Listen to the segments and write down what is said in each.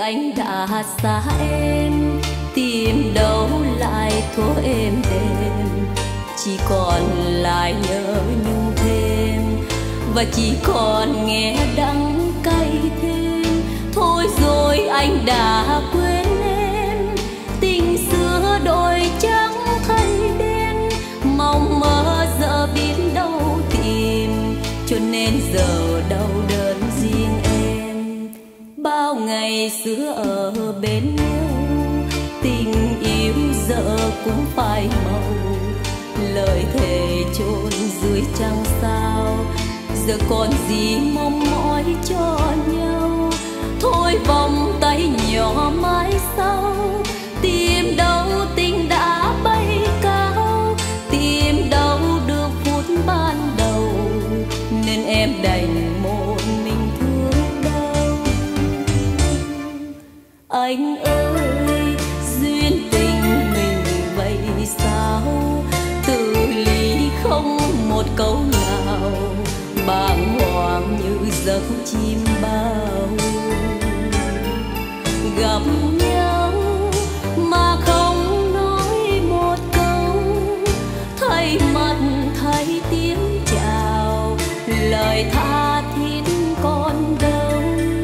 anh đã xa em, tìm đâu lại thuở êm đềm, chỉ còn lại nhớ nhung thêm, và chỉ còn nghe đắng cay thêm. Thôi rồi anh đã quên em, tình xưa đôi trắng thay đen, mong mơ giờ biết đâu tìm, cho nên giờ đau đớn riêng em. Bao ngày xưa ở bên nhau, tình yêu giờ cũng phai màu, lời thề chôn dưới trăng sao, giờ còn gì mong mỏi cho nhau. Thôi vòng tay nhỏ mãi sau, tìm đâu tình đã bay cao, tìm đâu được phút ban đầu, nên em đành một mình thương đau. Anh ơi, duyên tình mình vậy sao, từ ly không một câu nào, bàng hoàng như giấc chim bao. Gặp nhau mà không nói một câu, thay mặt thay tiếng chào, lời tha thiết còn đâu.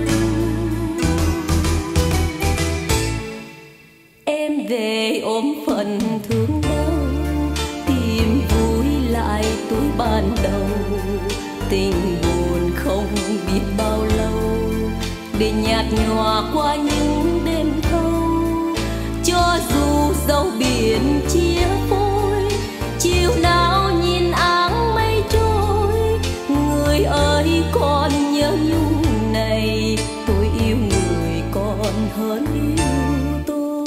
Em về ôm phần thương đau, tìm vui lại tuổi ban đầu, tình buồn không biết bao lâu, để nhạt nhòa qua những đêm thâu. Cho dù dấu biển chia phôi, chiều nào nhìn áng mây trôi, người ơi còn nhớ nhung này, tôi yêu người còn hơn yêu tôi.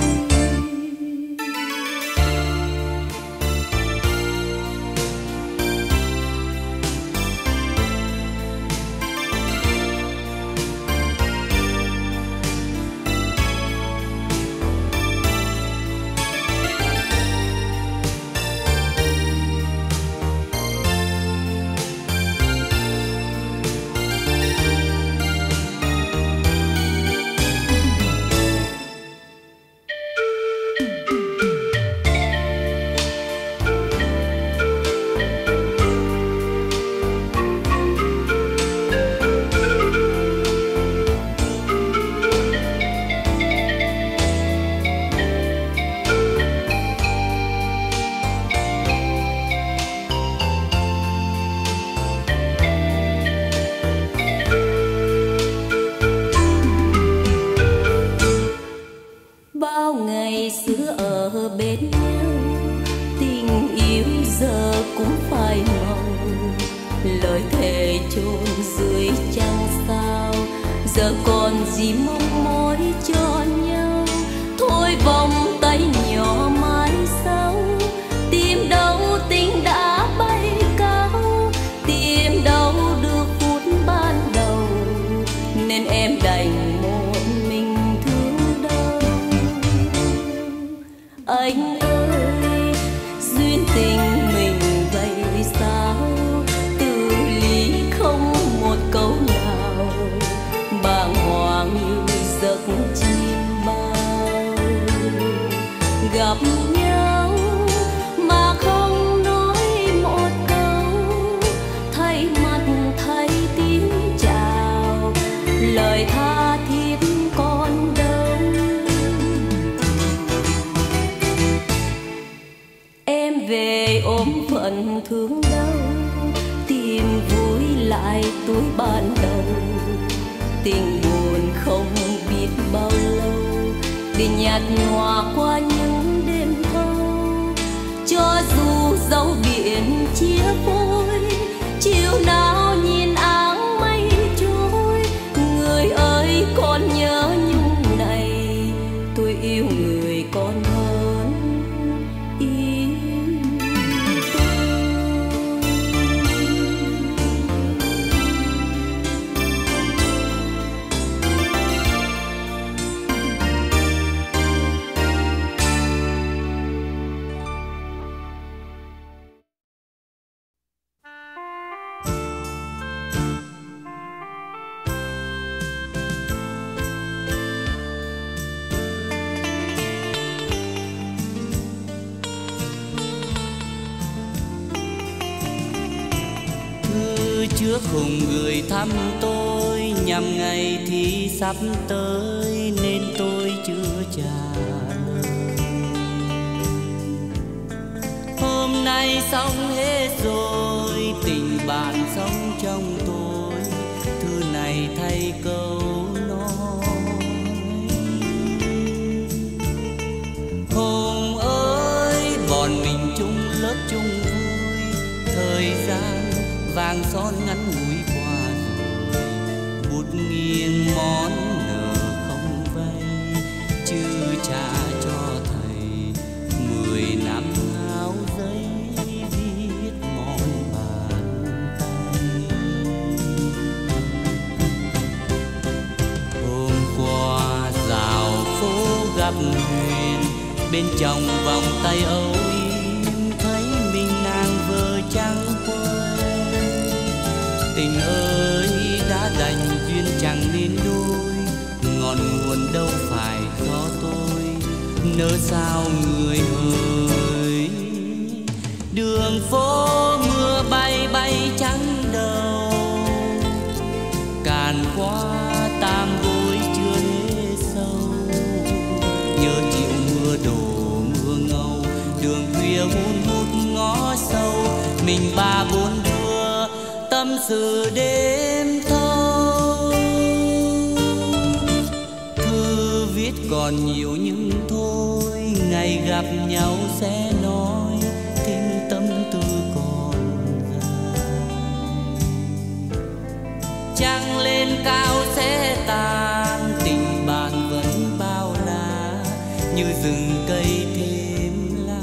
Bao ngày xưa ở bên nhau, tình yêu giờ cũng phai màu, lời thề chôn dưới trăng sao, giờ còn gì mong mỏi cho nhau. Thôi vòng tay nhỏ mãi sau, tìm đâu tình đã bay cao, tìm đâu được phút ban đầu, nên em đành một mình thương đau. Anh ơi, duyên tình mình vậy sao, từ ly không một câu nào, bàng hoàng như giấc chim bao. Gặp nhau mà không nói một câu, thay mặt thay tiếng chào, lời tha thiết còn đâu. Em về ôm phận thương đau, tìm vui lại tuổi ban đầu, tình buồn không biết bao lâu, để nhạt nhòa qua những đêm thâu. Cho dù dấu biển chia phôi, chiều nào nhìn áng mây trôi, người ơi còn nhớ nhung này, tôi yêu người còn hơn yêu tôi. trước hùng gửi thăm tôi, nhằm ngày thi sắp tới nên tôi chưa trả lời. Hôm nay xong hết rồi, tình bạn sống trong tôi, thư này thay câu nói. Hùng ơi, bọn mình chung lớp chung vui, thời gian vàng son ngắn ngủi qua rồi, bút nghiêng món nợ không vay, chứ trả cho thầy 10 năm áo giấy viết món bàn tay. Hôm qua dạo phố gặp Huyền, bên trong vòng tay âu yếm thấy mình nàng vợ trắng quên. Tình ơi đã đành duyên chẳng nên đôi, ngọn nguồn đâu phải do tôi, nỡ sao người hỡi. Đường phố mưa bay bay trắng đầu, càn qua tam gối chưa hề sâu. Nhớ chiều mưa đổ mưa ngâu, đường khuya hun hút ngõ sâu, mình ba bốn đứa tâm sự đêm thâu. Thư viết còn nhiều nhưng thôi, ngày gặp nhau sẽ nói thêm tâm tư còn dài. Trăng lên cao sẽ tàn, tình bạn vẫn bao la, như rừng cây thêm lá.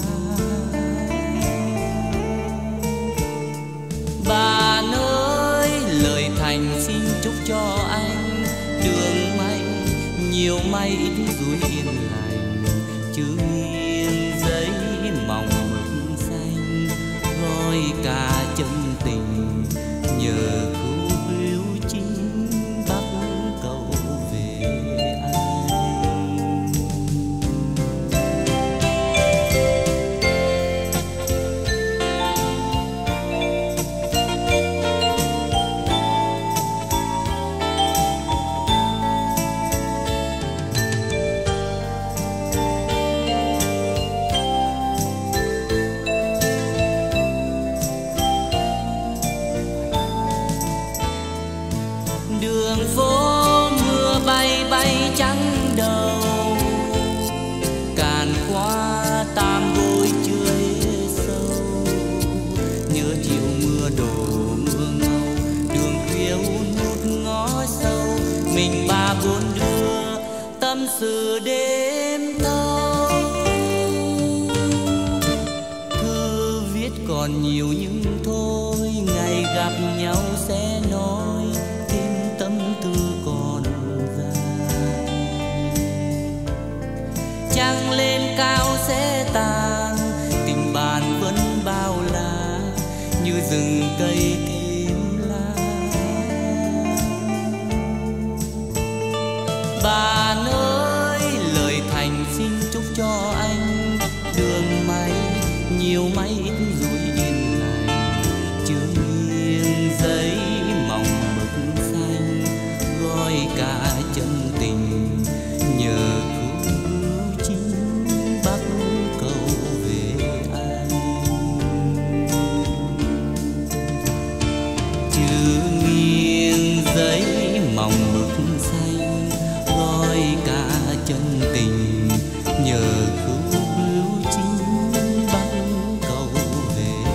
Bạn ơi, lời thành xin chúc cho anh đường may nhiều may ít rủi yên lành, chữ nghiêng giấy mỏng mực xanh, gói cả chân tình nhờ khúc hiếu chính bắc cầu về anh. Đường phố mưa bay bay trắng đầu, càn qua tam gối chưa hề sâu. Nhớ chiều mưa đổ mưa ngâu, đường khuya hun hút ngõ sâu, mình ba bốn đứa tâm sự đêm thâu. Thư viết còn nhiều nhưng thôi, ngày gặp nhau sẽ nói thêm tâm tư còn dài. Trăng lên cao sẽ tàn, tình bạn vẫn bao la, như rừng cây thêm lá. Bạn ơi, lời thành xin chúc cho anh đường may nhiều may ít rủi yên lành, chữ nghiêng giấy mỏng mực xanh, gói cả chân tình nhờ khúc hữu chính bắc cầu về anh. Chữ nghiêng giấy mỏng mực xanh, gói cả chân tình nhờ khúc hữu chính bắc cầu về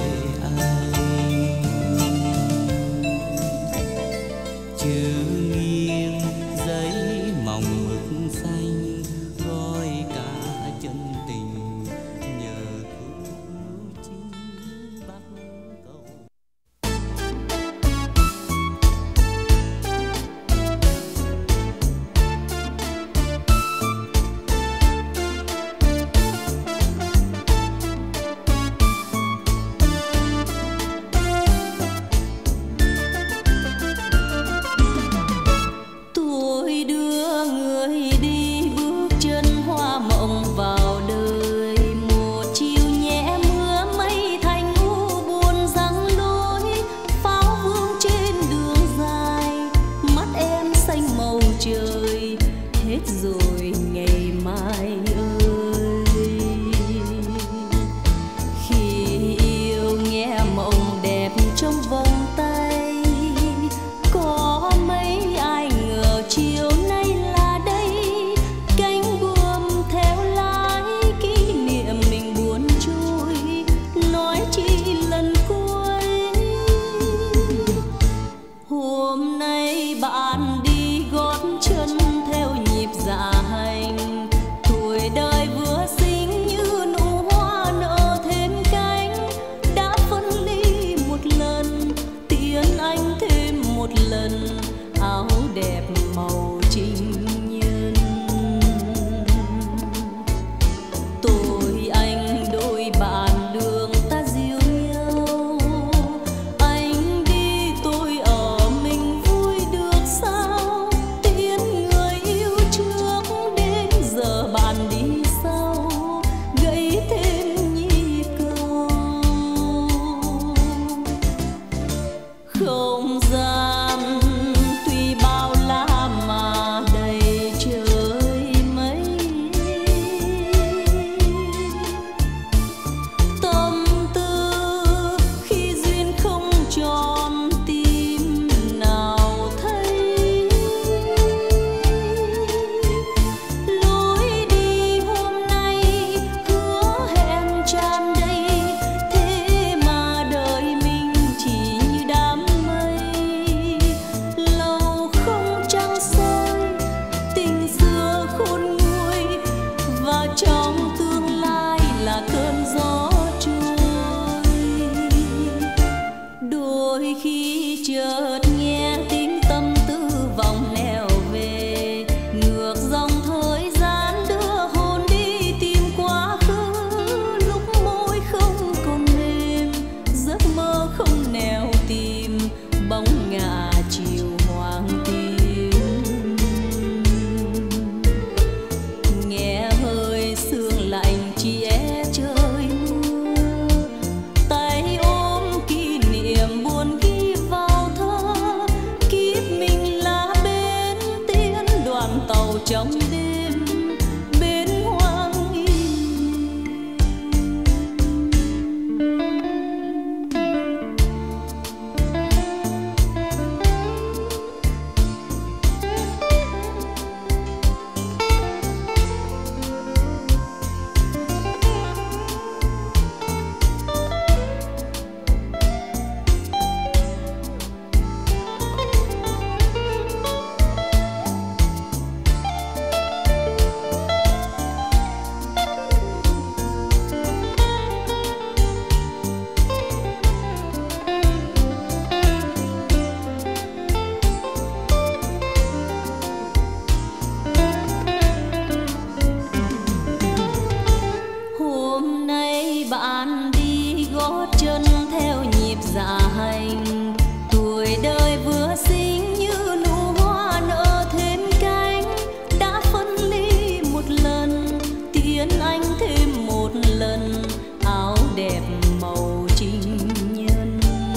bạn đi gót chân theo nhịp dạ hành. Tuổi đời vừa xinh như nụ hoa nở thêm cánh, đã phân ly một lần tiễn anh thêm một lần áo đẹp màu trinh nhân.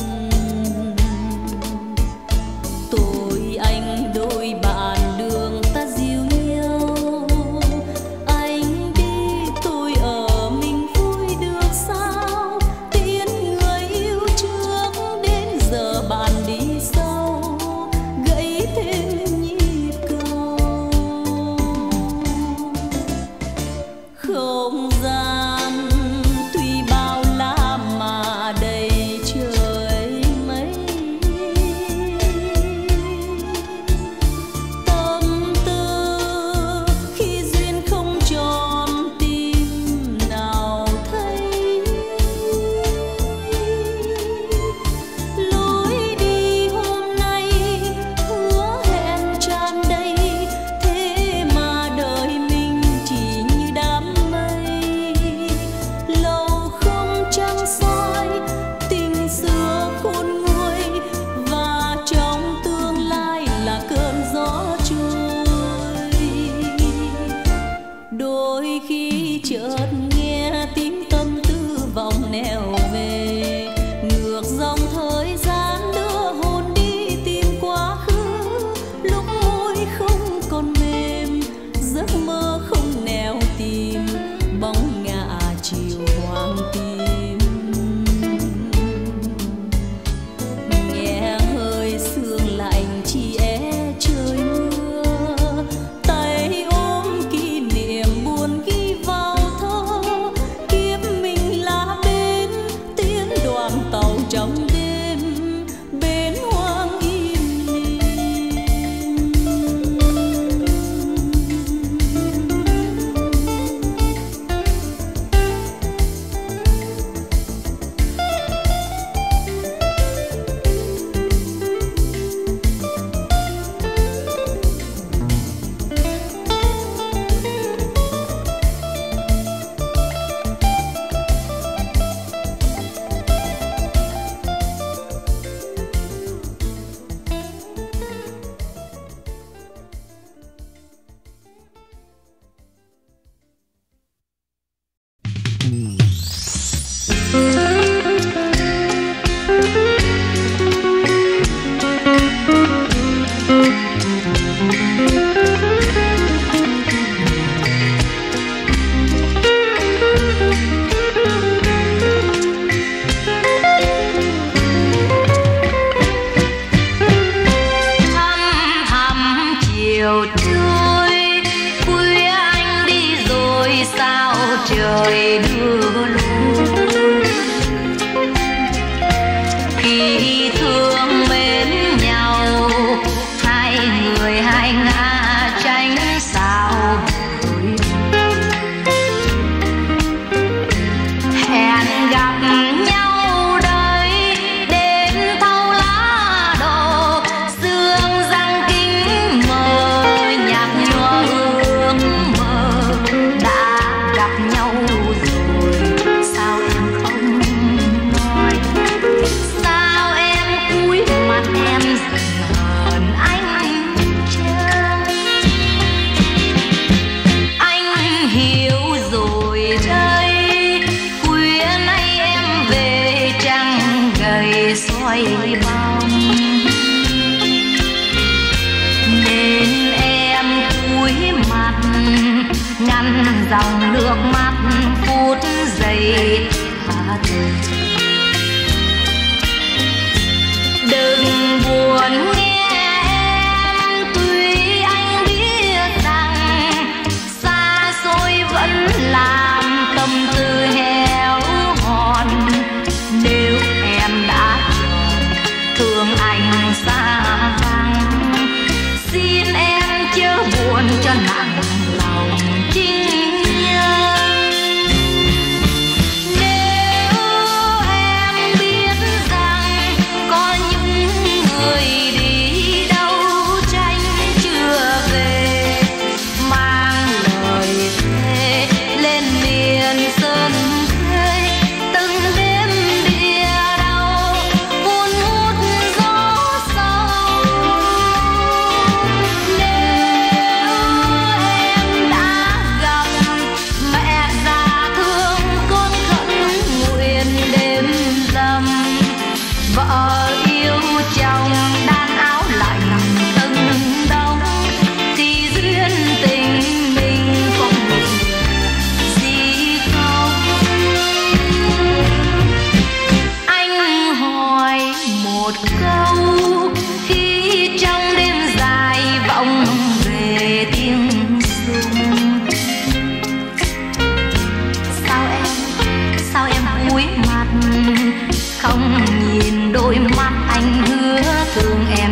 Tôi anh đôi bạn đường ta dìu nhau, anh đi tôi ở mình vui được sao? Tiễn người yêu trước đến giờ bạn đi sau, gãy thêm nhịp cầu. Không gian tuy bao la mà đầy trời mây, tâm tư khi duyên không tròn tim nào thấy. Lối đi hôm nay hứa hẹn tràn đầy, thế mà đời mình chỉ như đám mây. Lâu không trăng soi tình xưa khôn nguôi, và trong tương lai là cơn gió trôi. Đôi khi chợt nghe tiếng tâm tư vọng nẻo về, ngược dòng thời gian đưa hồn đi tìm quá khứ. Lúc môi không còn mềm, giấc mơ không nẻo tìm, bóng ngả chiều hoàng tim. Nghe hơi sương lạnh chỉ é trời mưa, tay ôm kỷ niệm buồn ghi vào thơ. Kiếp mình là bến tiến đoàn tàu trong đêm, bến hoang im lìm. Hăm chiều trôi, khuya anh đi rồi sao trời đưa lối. Khi thương mến nhau, hai người hai ngã tránh sao đổi. Hẹn gặp nhau đây đến thâu lá đổ, sương răng kính mờ nhạt nhòa ước mơ. Đã gặp nhau rồi sao em không nói? Sao em cúi mặt em hờn anh chăng? Anh hiểu rồi đây, khuya nay em về trăng gầy xoay bóng, nên em cúi mặt ngăn dòng nước mắt phút giây tha thứ. Đừng buồn nghe em, tuy anh biết rằng xa xôi vẫn làm tâm tư héo hòn. Nếu em đã chọn thương anh xa vắng, xin em chớ buồn cho nặng lòng chinh nhân. Nếu không nhìn đôi mắt anh hứa thương em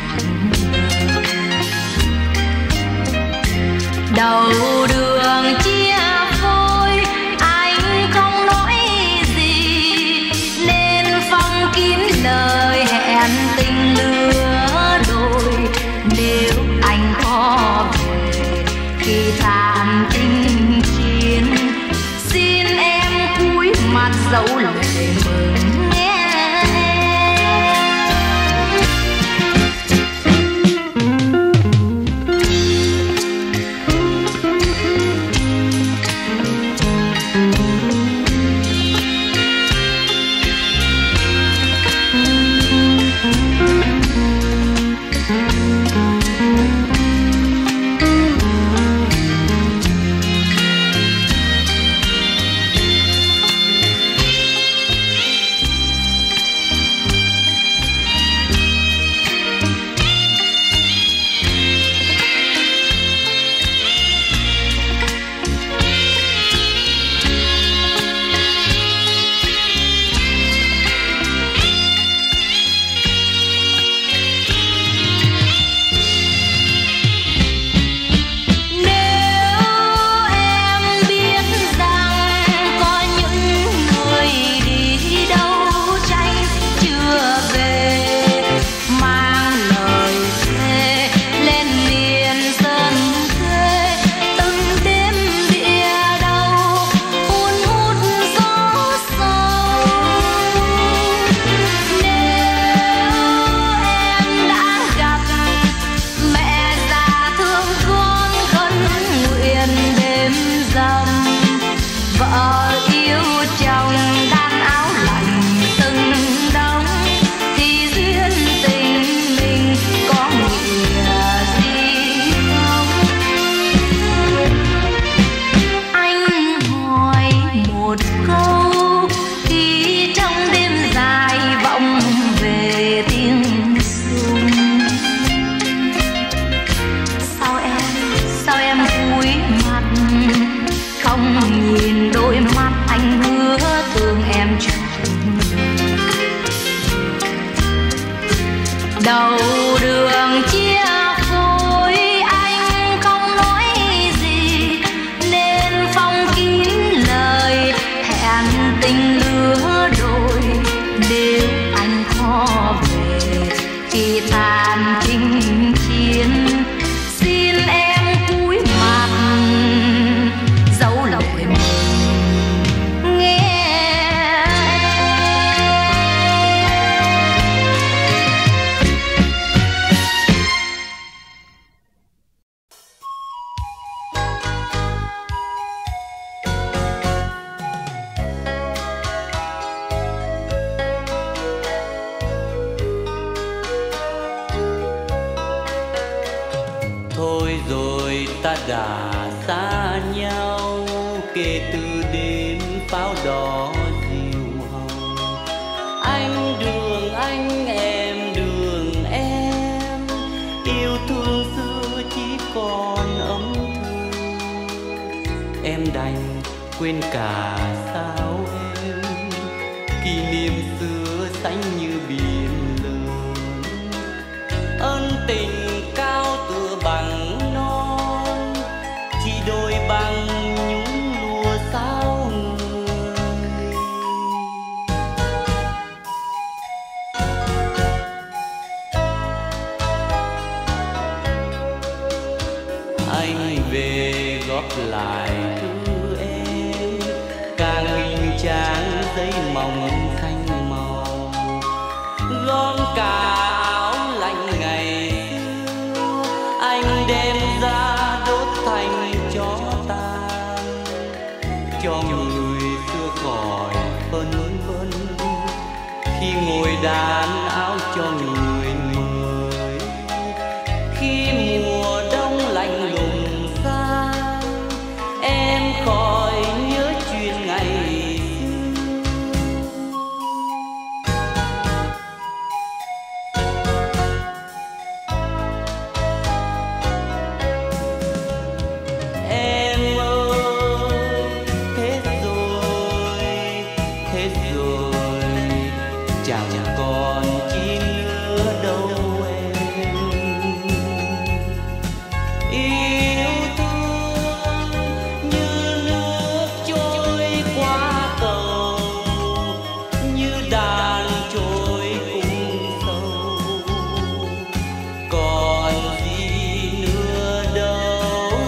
đầu đường chia phôi anh không nói gì nên phong kín lời hẹn tình lứa đôi nếu anh có về khi than chinh chiến xin em cúi mặt dấu lệ mừng nghe. Đầu đường chia phôi anh không nói gì nên phong kín lời hẹn tình lứa đôi nếu anh khó về khi tàn chinh chiến xin em cúi mặt dấu lệ mừng nghe. Thôi rồi ta đã xa nhau kể từ đêm pháo đỏ diều hồng. Anh đường anh, em đường em, yêu thương xưa chỉ còn âm thầm. Em đành quên cả sao em, kỷ niệm xưa xanh như biển lớn. Ân tình cao tựa bằng non, chỉ đôi bằng nhúng lụa sao người. Anh về góp lại thư em, càng hình trang giấy mỏng xanh màu, gom cả đem ra đốt thành cho tàn, cho người xưa khỏi phân vân khi ngồi đàn áo cho người mới. Khi mùa đông lạnh lùng xa, em khỏi nhớ chuyện ngày chẳng còn chi nữa đâu em. Yêu thương như nước trôi qua cầu, như đàn trôi cùng sâu, còn gì nữa đâu.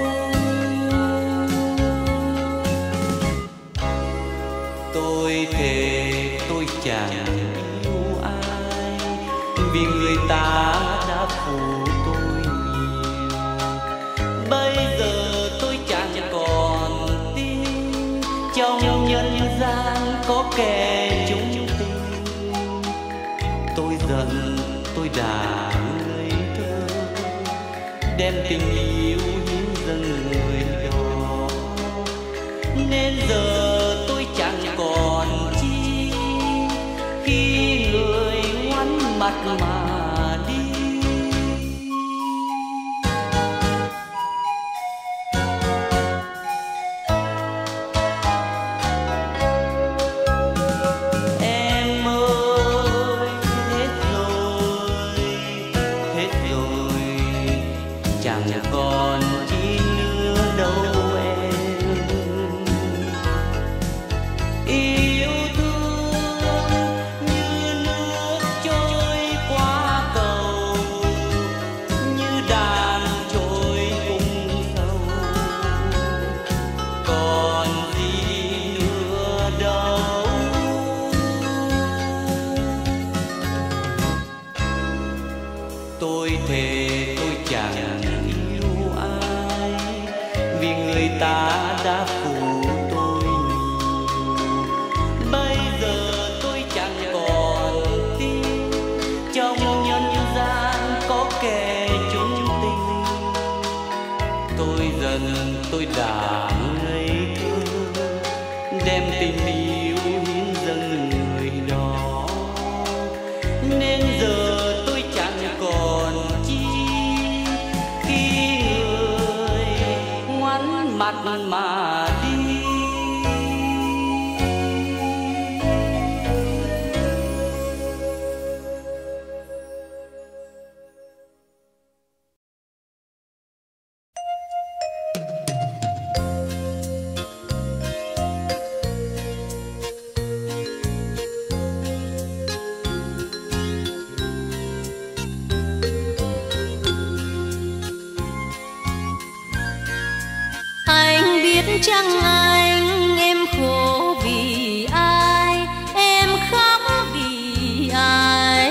Tôi thề tôi chẳng yêu ai, vì người ta đã phụ tôi nhiều. Bây giờ tôi chẳng còn tin trong nhân gian có kẻ chung tình. Tôi giận tôi đã ngây thơ, đem tình yêu hiến dâng người đó. Nên giờ tôi chẳng còn chi khi người ngoảnh mặt mà đi. Em ơi, hết rồi, chẳng còn chi nữa đâu em. Yêu thương như nước trôi qua cầu, như đàn trôi cùng sâu, còn gì nữa đâu. Tôi thề tôi chẳng yêu ai, vì người ta đã phụ tôi nhiều. Bây giờ tôi chẳng còn tin trong nhân gian có kẻ chung tình. Tôi giận tôi đã ngây thơ, đem tình yêu hiến dâng người đó. Nên giờ tôi chẳng còn chi khi người ngoảnh mặt mà đi. Anh biết chăng anh em khổ vì ai, em khóc vì ai.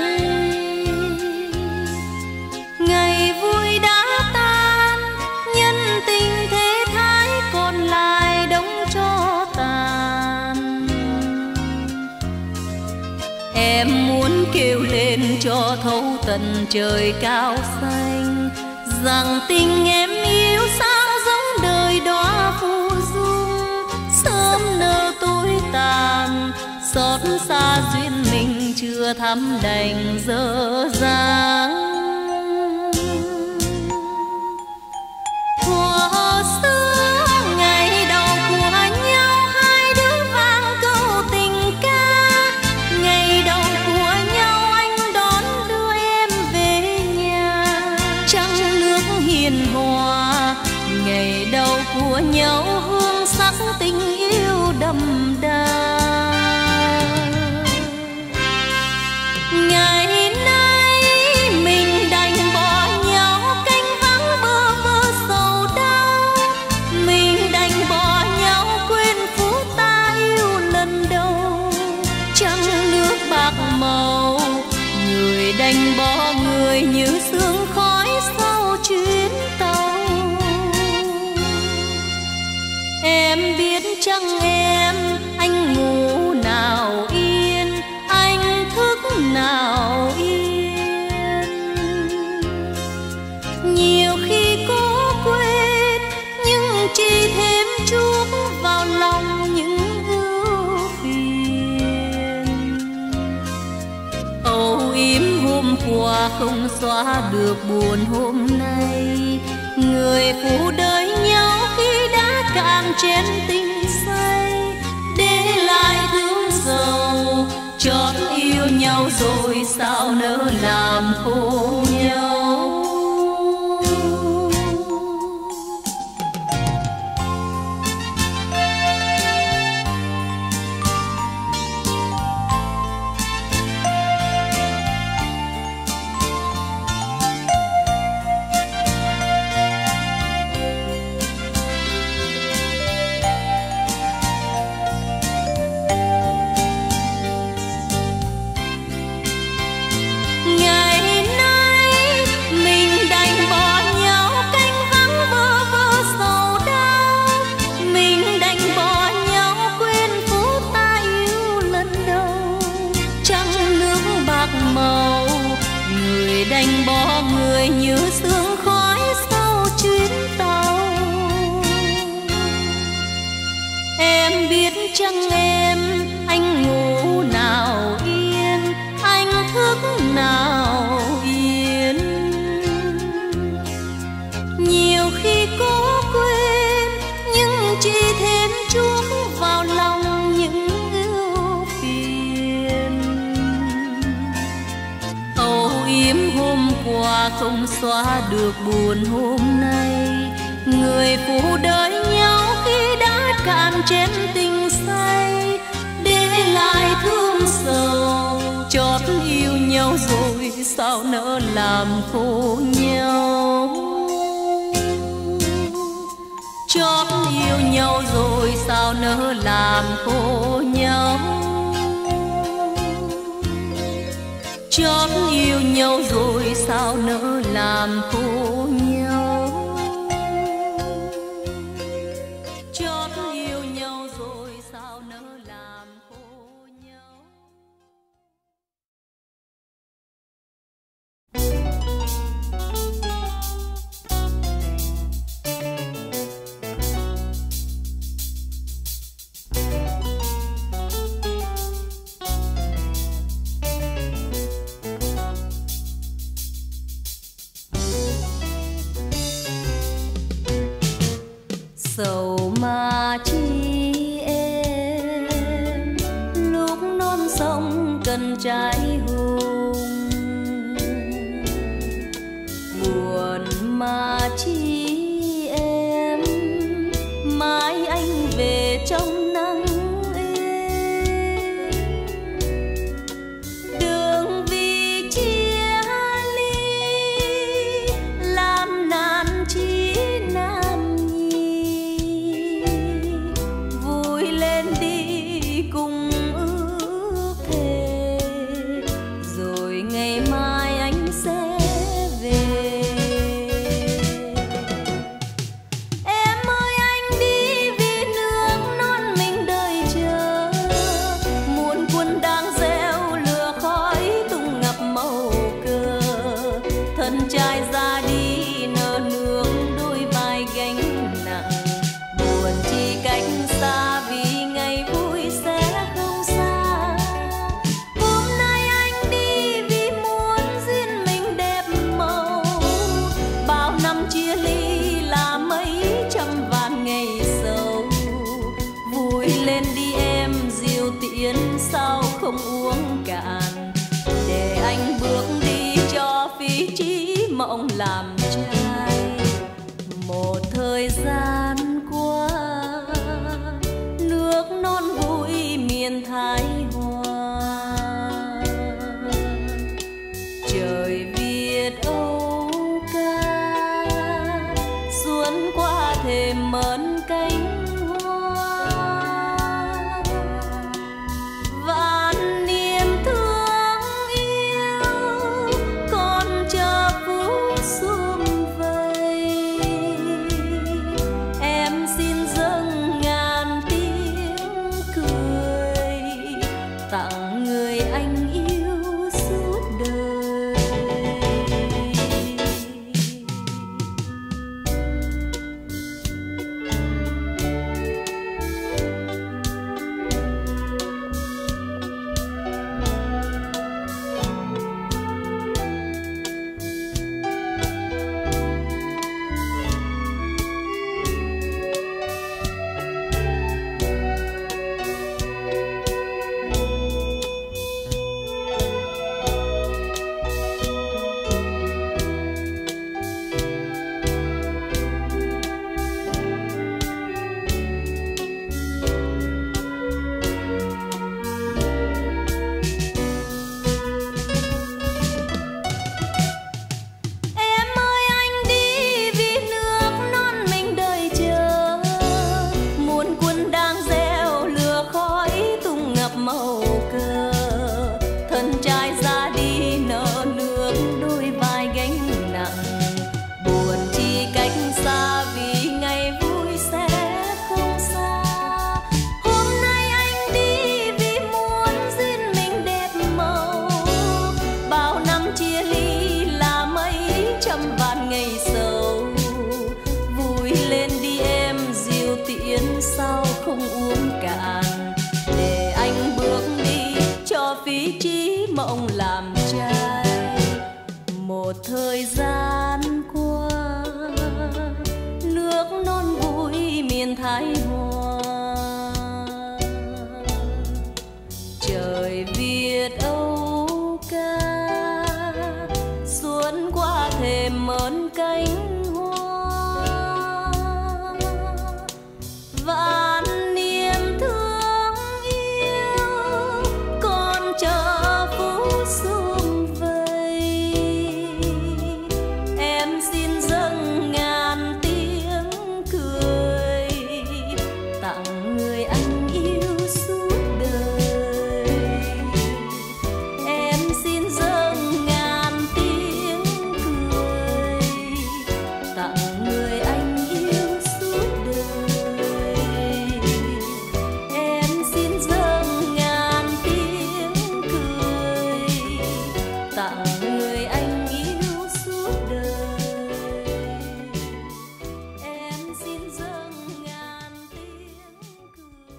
Ngày vui đã tan, nhân tình thế thái còn lại đống tro tàn. Em muốn kêu lên cho thấu tận trời cao xanh, rằng tình em yêu sao giống đời đóa phù dung. Sớm nở tối tàn, xót xa duyên mình chưa thắm đành dở dang. Thuở xưa ngày đầu của nhau, hai đứa vang câu tình ca. Ngày đầu của nhau anh đón đưa em về nhà, trăng nước hiền hòa. Ngày đầu của nhau hương sắc tình yêu đậm đà. Ngày nay mình đành bỏ nhau, canh vắng bơ vơ sầu đau. Mình đành bỏ nhau quên phút ta yêu lần đầu. Trăng nước bạc màu, người đành bỏ người như sương khói sau chuyến tàu. Em biết chăng em, anh ngủ nào yên, anh thức nào yên. Nhiều khi cố quên, nhưng chỉ thêm chút vào lòng những ưu phiền. Âu yếm hôm qua không xóa được buồn hôm nay. Người phụ đời nhau khi đã cạn chén tình say, để lại thương sầu chót yêu nhau rồi sao nỡ làm khổ nhau. Đành bỏ người như sương khói sau chuyến tàu. Em biết chăng em, anh ngủ nào yên, anh thức nào yên. Nhiều khi cố quên nhưng chỉ thêm chuốc vào lòng những ưu phiền. Âu yếm hôm qua không xóa được buồn hôm nay. Người phụ đợi nhau khi đã cạn chén tình say, để lại thương sầu. Chót yêu nhau rồi sao nỡ làm khổ nhau. Chót yêu nhau rồi sao nỡ làm khổ nhau. Chót yêu nhau rồi sao nỡ làm khổ nhau. Chót yêu nhau rồi sao nỡ làm khổ nhau. Sầu mà chi em, lúc non sông cần trái hồng. Buồn mà chi em, mai anh về trong nắng êm. Đường vì chia ly, làm nan chi nan nhi. Vui lên đi cùng ước thề, rồi ngày mai anh sẽ về. Em ơi anh đi vì nước non mình đợi chờ. Muôn quân đang gieo lửa khói tung ngập màu cờ. Thân trai ra đi nợ nước đôi vai gánh nặng. Buồn chi cách xa vì ngày vui sẽ không xa. Hôm nay anh đi vì muốn duyên mình đẹp màu. Bao năm chia ly là mấy trăm vạn ngày sầu. Vui lên đi em diệu tiễn sao không uống cạn. Để anh bước đi cho phí chí mộng làm trai. Một thời gian qua nước non vui miền Thái Hòa. Trời Việt Âu ca xuân qua thềm mơn cánh hoa. Vạn niềm thương yêu còn chờ phút sum vầy. Em xin dâng ngàn tiếng cười tặng người anh yêu suốt đời. cho phí chí mộng làm trai. Một thời gian qua, nước non vui miền Thái Hòa, trời Việt Âu ca xuân qua thềm mơn cánh hoa, vạn niềm thương yêu còn chờ phút sum vầy. Em xin dâng ngàn tiếng cười tặng người anh yêu suốt đời. Em xin dâng ngàn tiếng cười tặng người anh yêu suốt đời. Em xin dâng ngàn tiếng cười tặng người anh yêu suốt đời. Em xin dâng ngàn tiếng cười.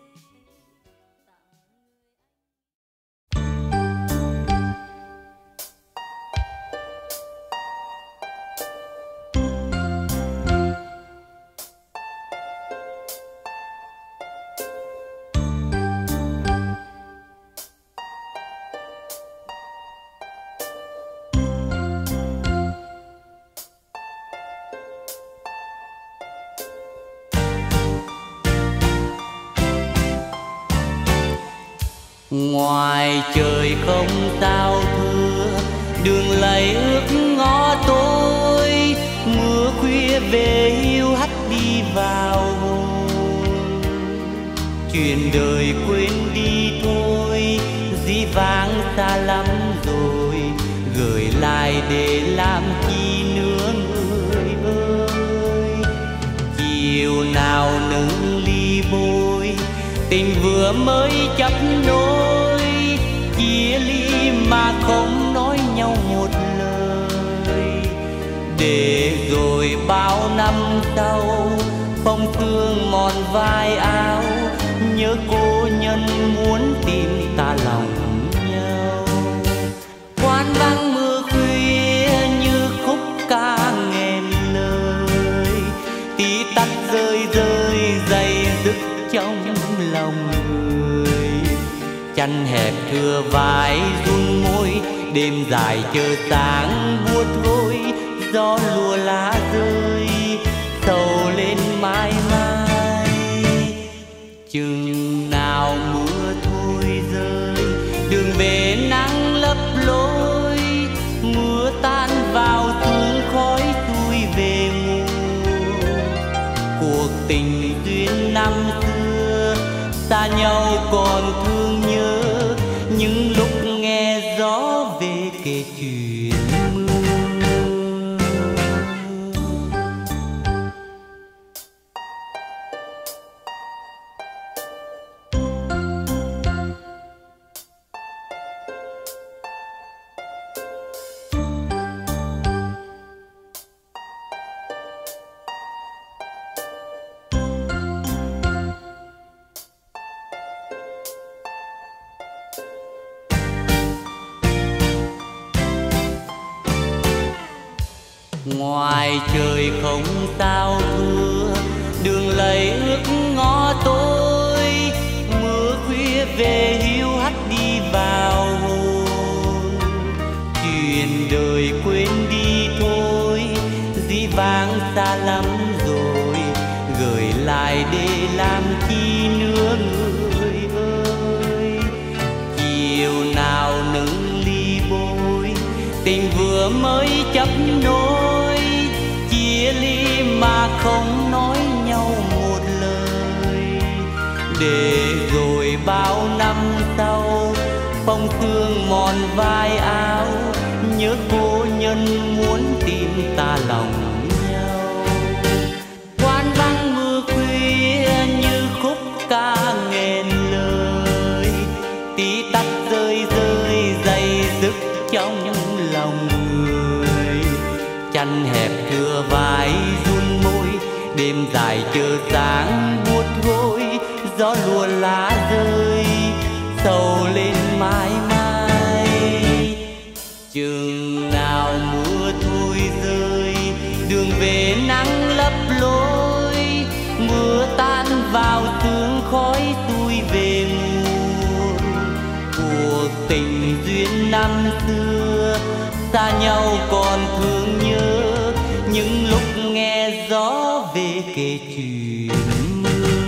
Ngoài trời không sao thưa, đường lầy ước ngõ tối, mưa khuya về hiu hắt đi vào hồn. Chuyện đời quên đi thôi, dĩ vãng xa lắm rồi, gửi lại để làm chi nữa người ơi. Chiều nào nâng ly bôi, tình vừa mới chấp nối, chia ly mà không nói nhau một lời. Để rồi bao năm sau, phong sương mòn vai áo, nhớ cô nhân muốn tìm ta lòng nhau. Quán vắng mưa khuya như khúc ca nghẹn lời, tí tách rơi rơi dày dứt trong lòng người. Chăn hẹp thưa vai run môi, đêm dài chờ sáng buốt vôi, gió lùa lá rơi sầu lên mãi mãi. Chừng nào mưa thôi rơi, đường về nắng lấp lối, mưa tan vào sương khói xuôi về mùa. Cuộc tình duyên năm xưa xa nhau còn thương nhớ, những lúc nghe gió về kể chuyện mưa. Ngoài trời không sao thưa, đường lầy ước ngõ tối, mưa khuya về hiu hắt đi vào hồn. Chuyện đời quên đi thôi, dĩ vãng xa lắm rồi, gửi lại để làm chi nữa người ơi. Chiều nào nâng ly bôi, tình vừa mới chấp nối, chia ly mà không nói nhau một lời. Để rồi bao năm sau, phong sương mòn vai áo, nhớ cô nhân muốn tìm ta lòng nhau. Quán vắng mưa khuya như khúc ca nghẹn lời, tí tách rơi rơi dày dứt trong lòng người. Chăn hẹp thưa vai run môi, đêm dài chờ sáng buốt gối, gió lùa lá rơi sầu lên mãi mãi. Chừng nào mưa thôi rơi, đường về nắng lấp lối, mưa tan vào sương khói tôi về nguồn. Cuộc tình duyên năm xưa xa nhau còn thương nhớ, những lúc nghe gió về kể chuyện mưa.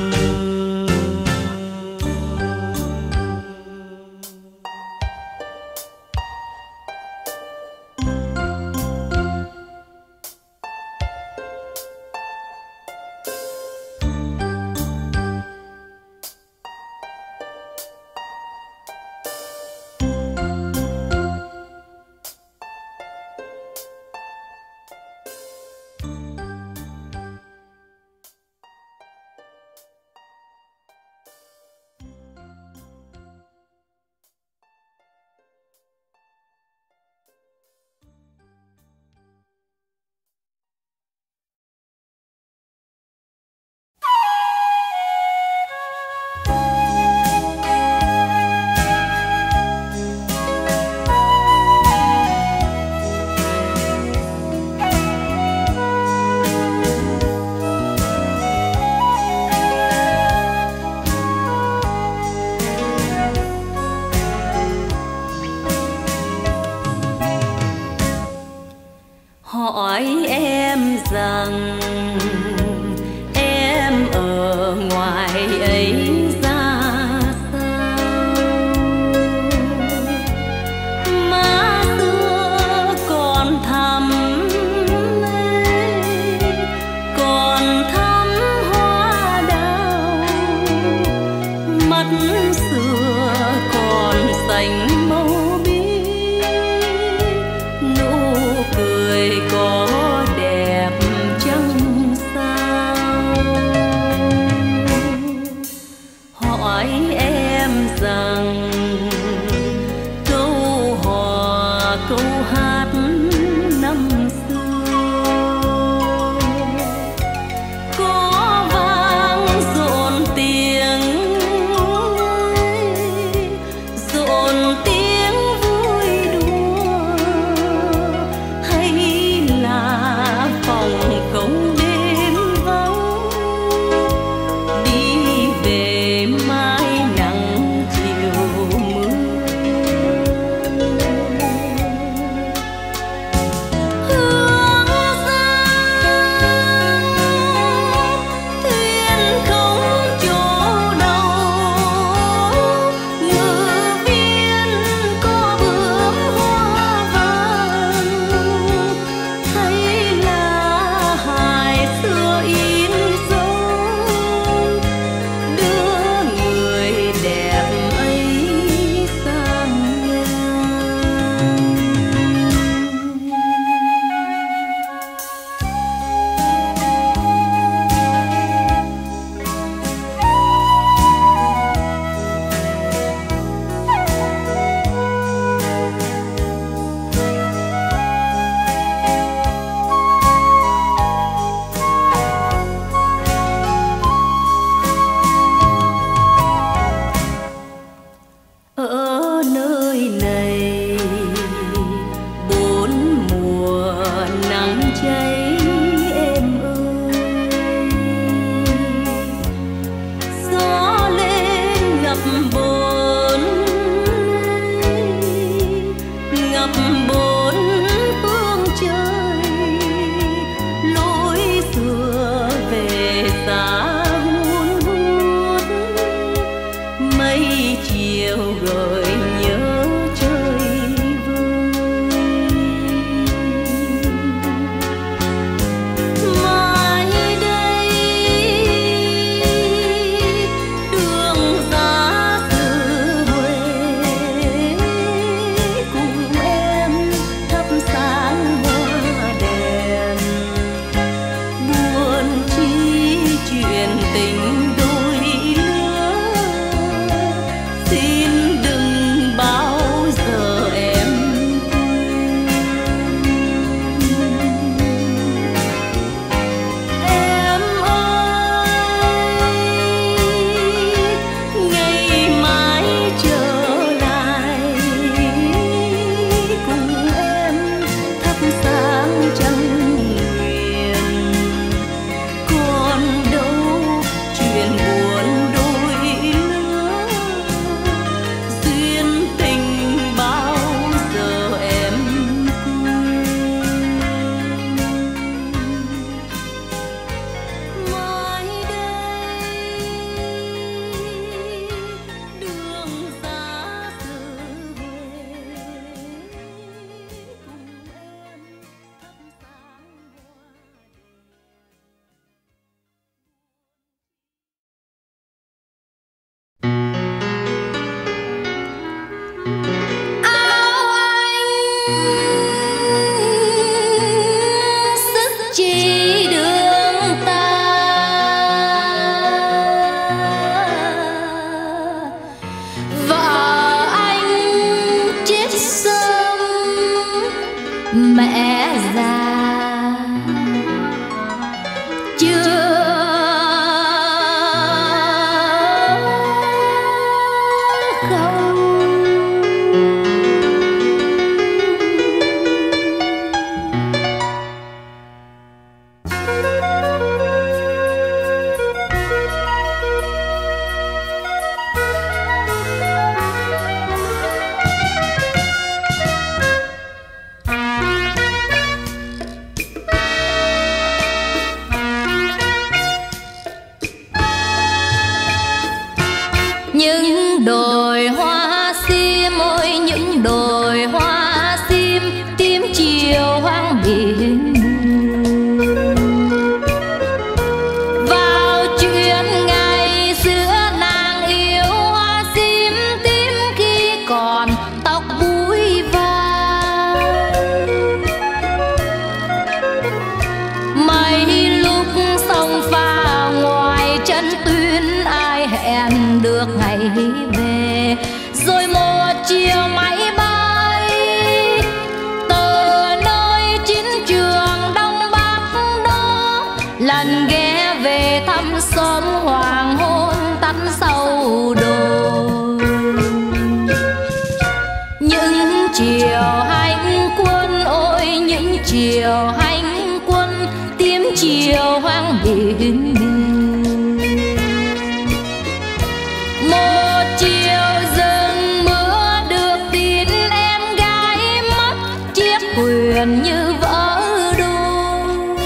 Hỏi em rằng em ở ngoài ấy ra sao, má xưa còn thắm còn thắm hoa đào, mắt xưa còn xanh màu biếc, nụ cười có đẹp chăng sao. Hỏi em rằng câu hò câu hát năm xưa có vang rộn tiếng vui đùa, hay là phòng không đêm vắng, đi về mai nắng chiều mưa. Hương giang thuyền không chỗ đâu, ngự viên mẹ già chưa những đồi hoa sim ôi những đồi hoa sim tím chiều hoang biển vào chuyện ngày xưa nàng yêu hoa sim tím khi còn tóc búi vàng mấy lúc sông pha ngoài chân tuyến ai hẹn được ngày về rồi một chiều máy bay từ nơi chiến trường Đông Bắc đó lần ghé về thăm xóm hoàng hôn tắt sau đồi những chiều hành quân ôi những chiều hành quân tím chiều hoang biển một chiều rừng mưa được tin em gái mất chiếc thuyền như vỡ đôi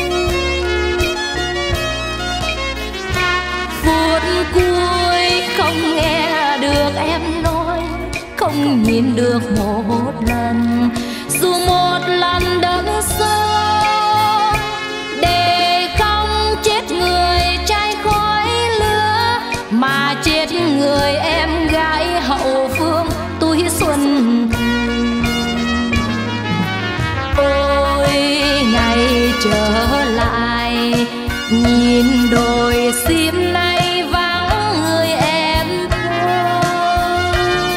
phút cuối không nghe được em nói không nhìn được một lần dù một lần đớn sâu để không chết người trai khói lửa mà chết người em gái hậu phương tuổi xuân ôi ngày trở lại nhìn đồi sim nay vắng người em thơ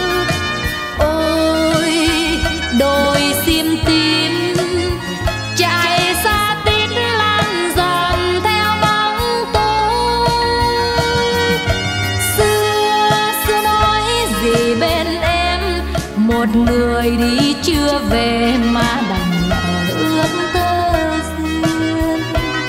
ôi đồi sim tím chạy xa tít lan dần theo bóng tôi xưa nói gì bên em một người đi chưa về mà đành ở ước tơ duyên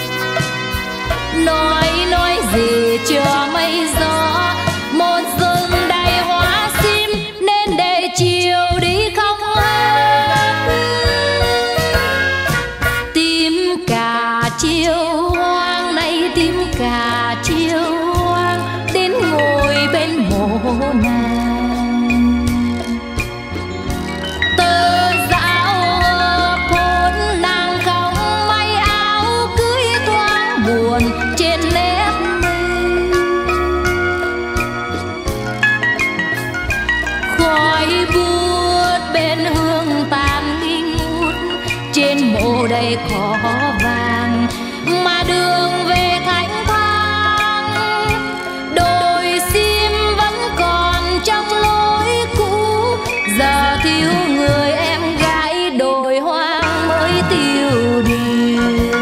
nói gì chưa mây gió một rừng đầy hoa sim nên để chiều đi không hết tím cả chiều hoang nay tím cả chiều hoang đến ngồi bên mộ nàng tơ dạo hôn nàng không may áo cưới thoáng buồn trên nếp khói buốt bên hương tàn nghi ngút trên mộ đầy cỏ vàng mà đường về thánh thang đồi sim vẫn còn trong lối cũ giờ thiếu người em gái đồi hoang mới tiêu điều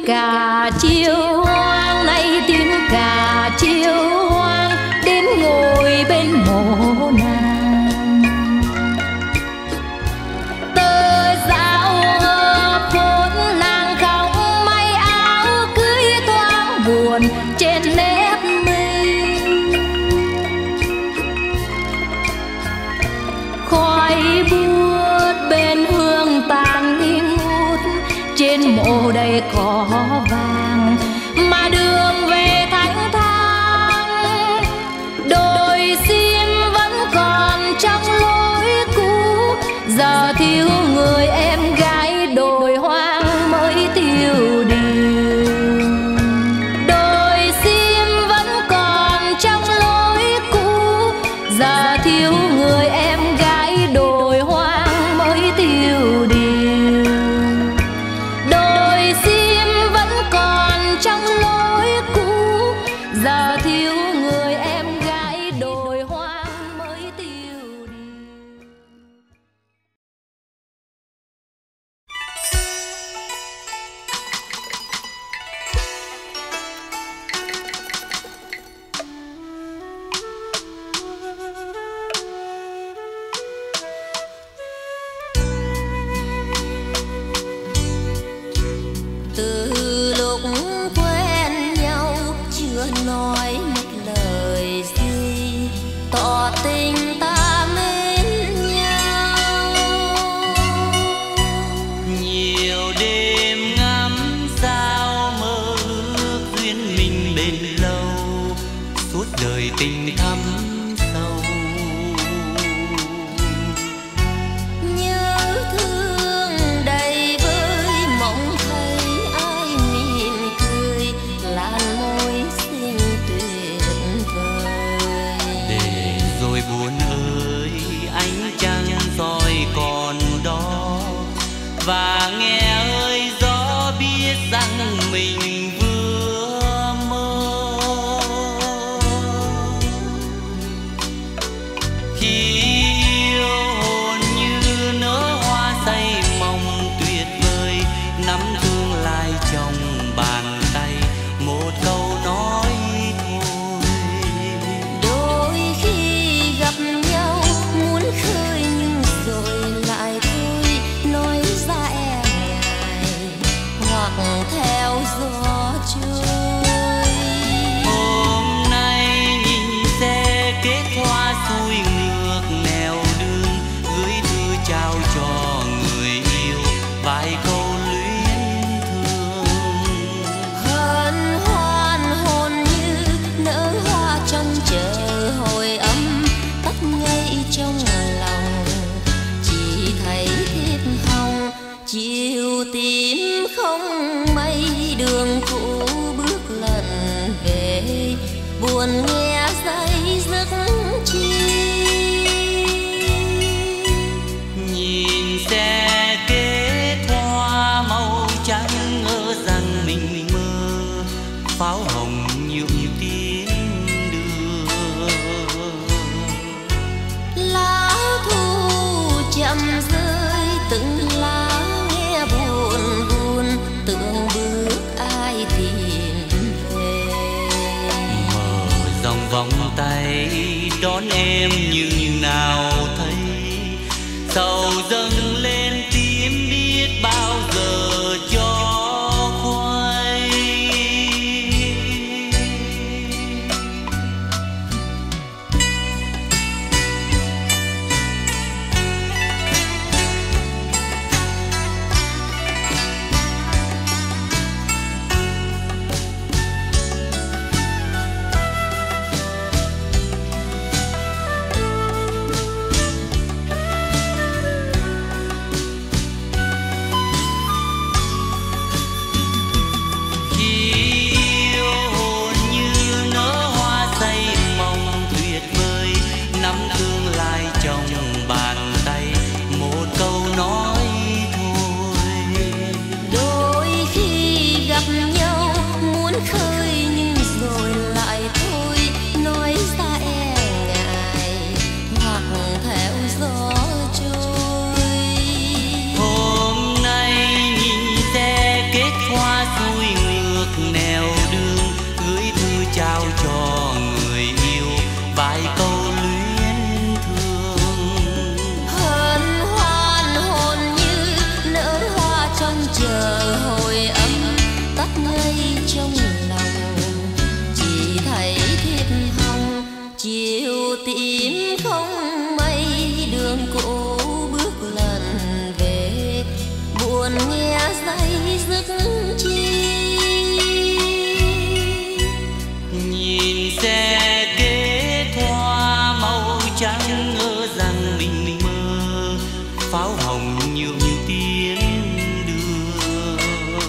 cả chiều hoang, nay tiếng cả chiều hoang đến ngồi bên mộ nàng. Tơ dạo phốn nàng khóc may áo cưới thoáng buồn trên nếp mi. Khói buốt bên hương tàn nghi ngút, trên mộ đầy cỏ vàng mà đường về thanh thang. Đồi sim vẫn còn trong lối cũ, giờ thiếu người em gái đồi hoang mới tiêu điều. Đồi sim vẫn còn trong lối cũ, giờ thiếu người em gái đồi hoang mới tiêu điều. Đồi sim vẫn còn trong lối cũ, giờ thiếu người em gái đồi hoang mới tiêu điều. Từ lúc quen nhau chưa nói một lời gì, tỏ tình ta mến nhau. Nhiều đêm ngắm sao mơ ước duyên mình bền lâu, suốt đời tình thắm sâu. Nhớ thương đầy vơi mong thấy ai mỉm cười, làn môi xinh tuyệt vời. Để rồi buồn ơi ánh trăng soi còn đó, và nghe ơi gió biết rằng mình vừa mơ. Khi yêu hồn như nở hoa say mong tuyệt vời, nắm thương lai trong bàn tay, một câu nói thôi. Đôi khi gặp nhau muốn khơi nhưng rồi lại thôi, nói ra e ngại hoặc theo gió trôi. Hôm nay nhìn xe kết hoa xuôi ngược nẻo đường, gửi thư trao cho người yêu vài câu luyến thương. Hân hoan hồn như nở hoa trong chờ hồi âm, tắt ngây trong lòng chỉ thấy thiếp hồng. Chiều tím không mây đường cũ bước lần về, buồn nghe dây dứt chi. Nhìn xe kết hoa màu trắng ngỡ rằng mình mơ, pháo hồng nhuộm tiếng đưa. Lá thu chậm rơi từng lá nghe buồn buồn, tưởng bước ai tìm về. Mở dòng vòng tay đón em như nào thấy, sầu dâng lên tím biết bao giờ cho khuây. xuôi trong lòng, chỉ thấy thiệp hồng chiều tím không mây, đường cũ bước lần về buồn nghe dây dứt chi. Nhìn xe kế thoa màu trắng ngỡ rằng mình mơ, pháo hồng nhiều nhiều tiếng đưa.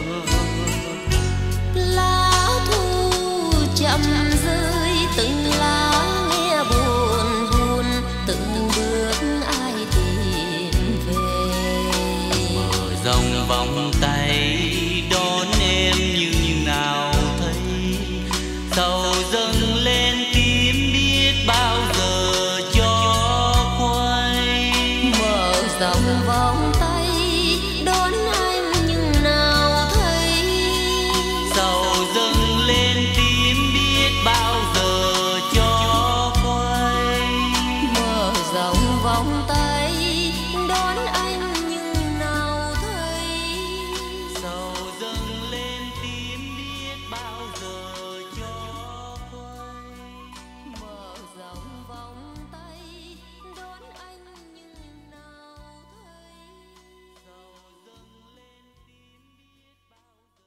Lá thu chậm rơi từng lá nghe buồn buồn, từng bước ai tìm về. Mở rộng vòng tay đón em như nào thấy, sầu dâng lên tím biết bao giờ cho khuây. Mở rộng vòng tay đón anh nhưng nào thấy, Sầu dâng lên tím biết bao giờ cho khuây. mở rộng vòng tay đón anh nhưng nào thấy. Sầu dâng lên tím biết bao giờ cho khuây. Mở rộng vòng tay đón anh nhưng nào thấy. Sầu dâng lên tím biết bao giờ.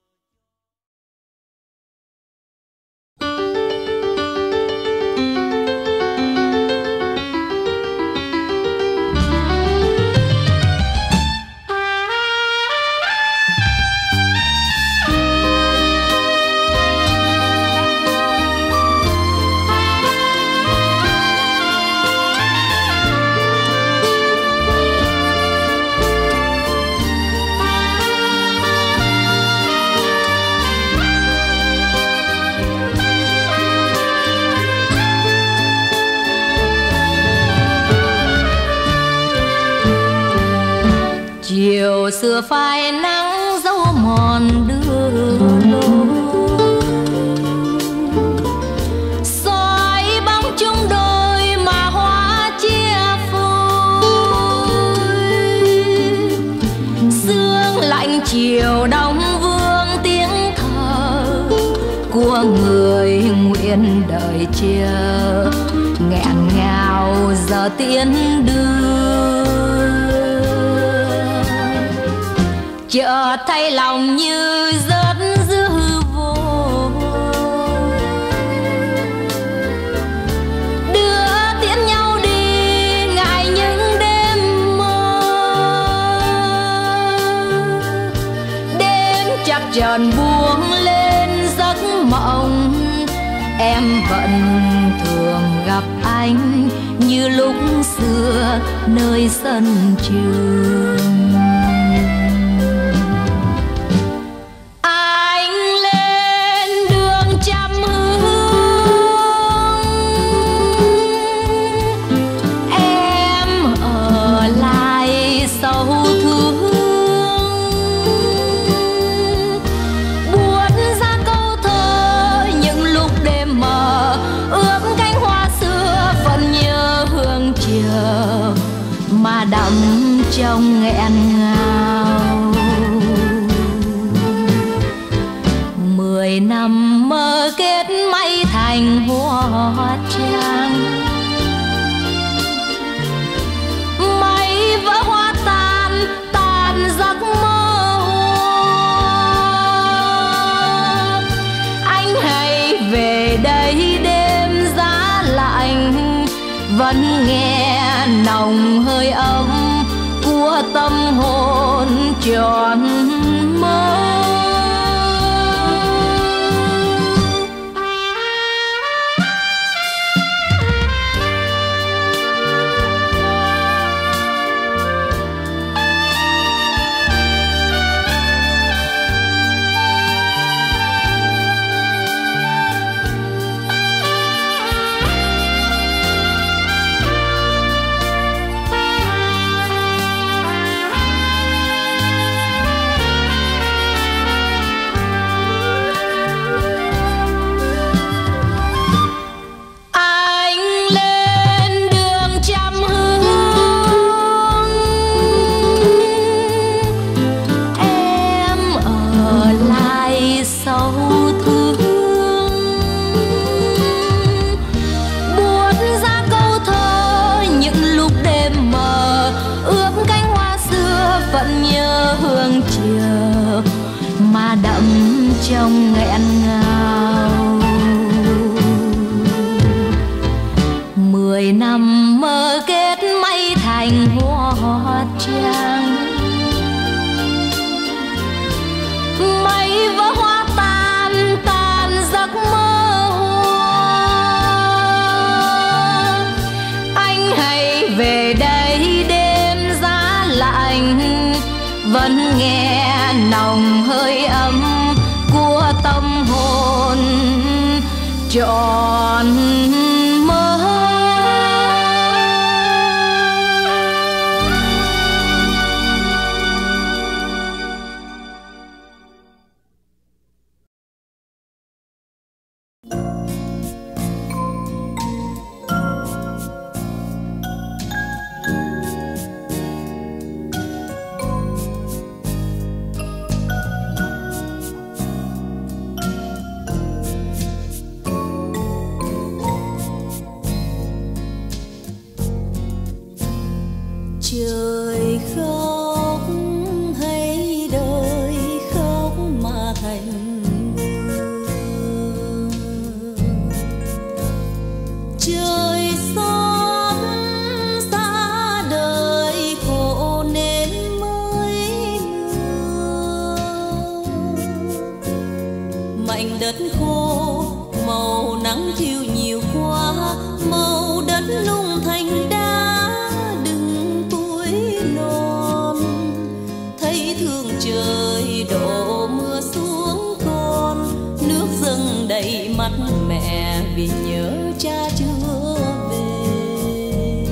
Chiều xưa phai nắng dấu mòn đưa lối, soi bóng chung đôi mà hoa chia phôi. Sương lạnh chiều đông vương tiếng thở của người nguyện đợi chờ, nghẹn ngào giờ tiến đưa. Chợt thấy lòng như rớt dư vô, đưa tiễn nhau đi ngại những đêm mơ. Đêm chập chờn buông lên giấc mộng, em vẫn thường gặp anh như lúc xưa nơi sân trường. Mà đậm trong nghẹn ngào, 10 năm mơ kết may thành hoa trang. Mây vỡ hoa tan, tan giấc mơ. Anh hãy về đây đêm giá lạnh, vẫn nghe nồng hơi ấm của tâm hồn tròn mơ. trong nghẹn ngào. 10 năm mơ kết may thành hoa trắng, mây vỡ hoa tan tan giấc mơ hoa. Anh hãy về đây đêm giá lạnh, vẫn nghe nồng hơi ấm của tâm hồn trọn mơ. Trời khóc hay đời khóc mà thành mưa, trời xót xa đời khổ nên mới mưa. Mảnh đất khô màu nắng thiêu nhiều quá, màu đất lung thành đá. Trời đổ mưa xuống con, nước dâng đầy mắt mẹ vì nhớ cha chưa về.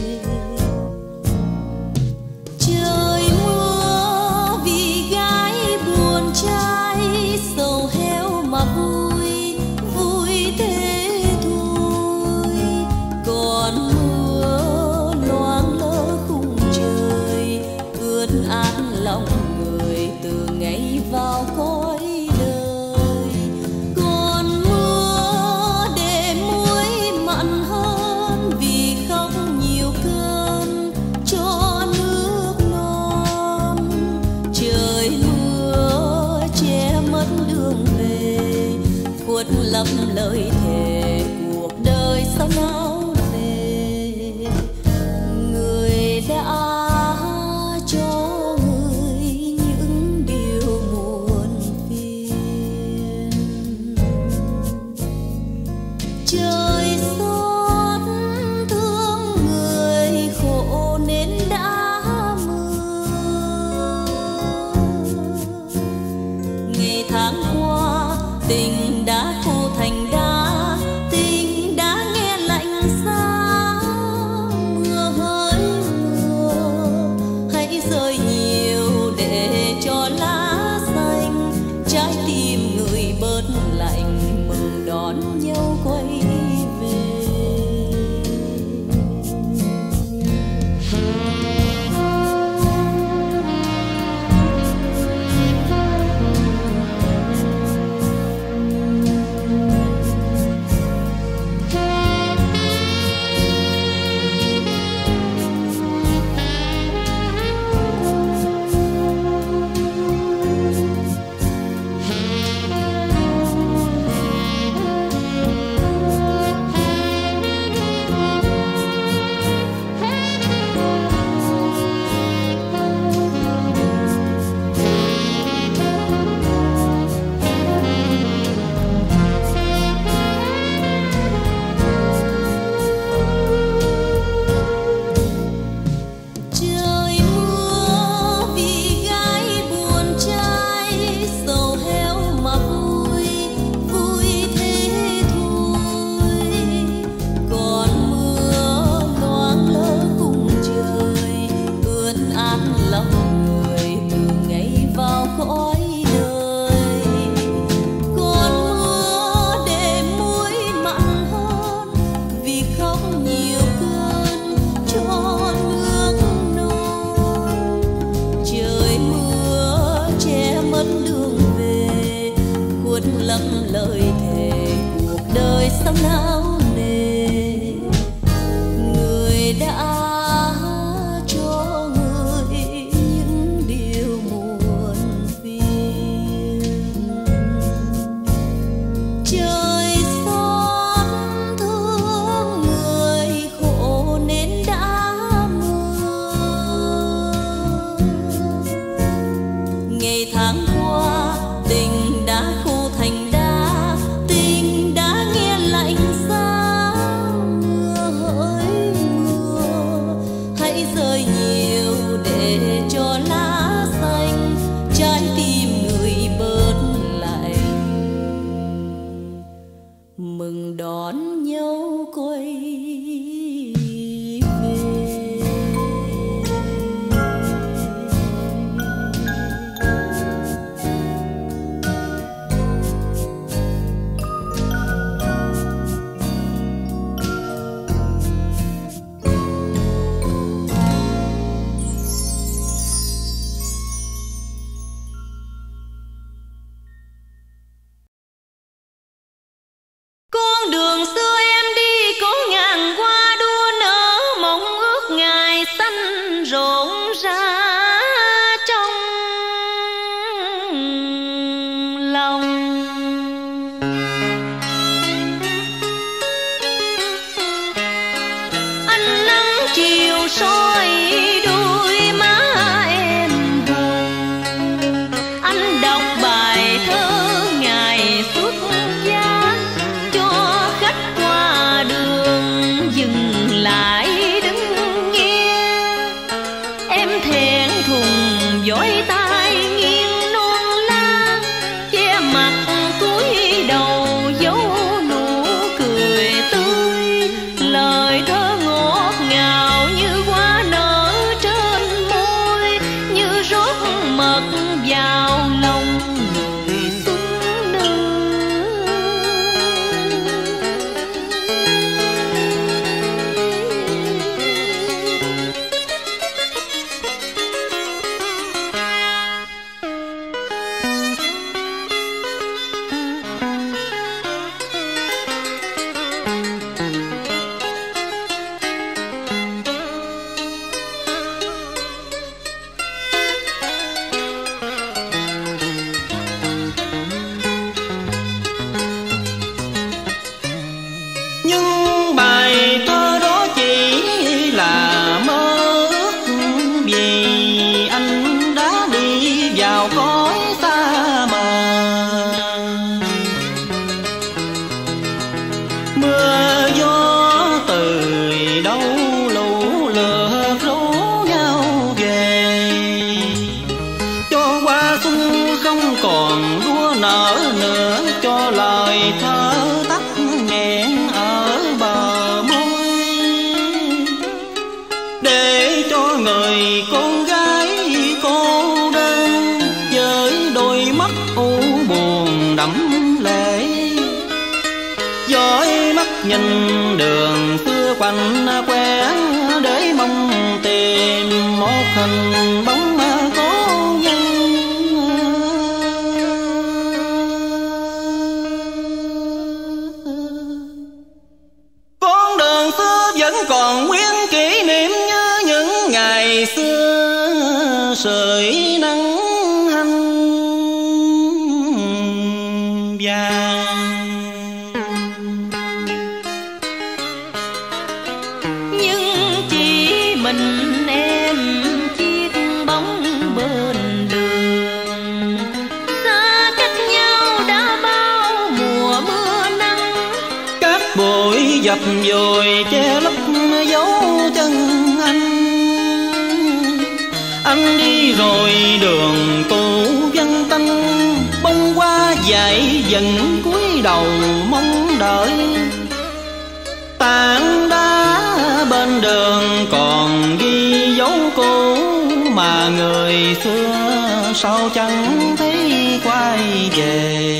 Trời mưa vì gái buồn trai, sầu héo mà vui vui thế thôi. Còn mưa loang lỡ khung trời, ướt át lòng từ ngày vào cõi đời. Còn mưa để muối mặn hơn, vì khóc nhiều cơn cho nước non. Trời mưa che mất đường về, khuất lấp lời thề cuộc đời sao nào về. Người đã trời xót thương người khổ nên đã mưa. Ngày tháng qua tình đã khô thành đá, tình đã nghe lạnh giá. Mưa hỡi mưa hãy rơi nhiều để cho lá xanh, trái tim người bớt lạnh mừng đón nhau quay về. sao não nề, người đã cho người những điều muộn phiền. Ánh nắng chiều soi đôi má em hồng, anh đọc bài thơ ngày xuất gia cho khách qua đường dừng lại đứng nghe. Em thẹn thùng vội tay nghiêng non la, che mặt cúi đầu giấu nụ cười tươi. Lời thơ ngọt ngào như hoa nở trên môi, như rót mật vào lòng người xuân nương. Nhưng bài thơ đó chỉ là mơ ước, vì anh đã đi vào cõi xa mờ. Mưa gió từ đâu lũ lượt rú nhau về, cho hoa xuân không còn đua nở nữa, cho lời thơ tắt nghẹn ở bờ môi, để cho người con gái cô đơn với đôi mắt u buồn đẫm lệ, dõi mắt nhìn đường xưa quanh quẻ, để mong tìm một hình bóng cố nhân. Con đường xưa vẫn còn nguyên kỷ niệm như những ngày xưa, sưởi nắng hanh vàng. Nhưng chỉ mình em chiếc bóng bên đường, xa cách nhau đã bao mùa mưa nắng. Các bụi dập dồi che lấp dấu chân anh đi rồi đường cũ vắng tanh, bông hoa dại dần cúi đầu mong đợi. Tảng đá bên đường còn ghi dấu cũ, mà người xưa sao chẳng thấy quay về.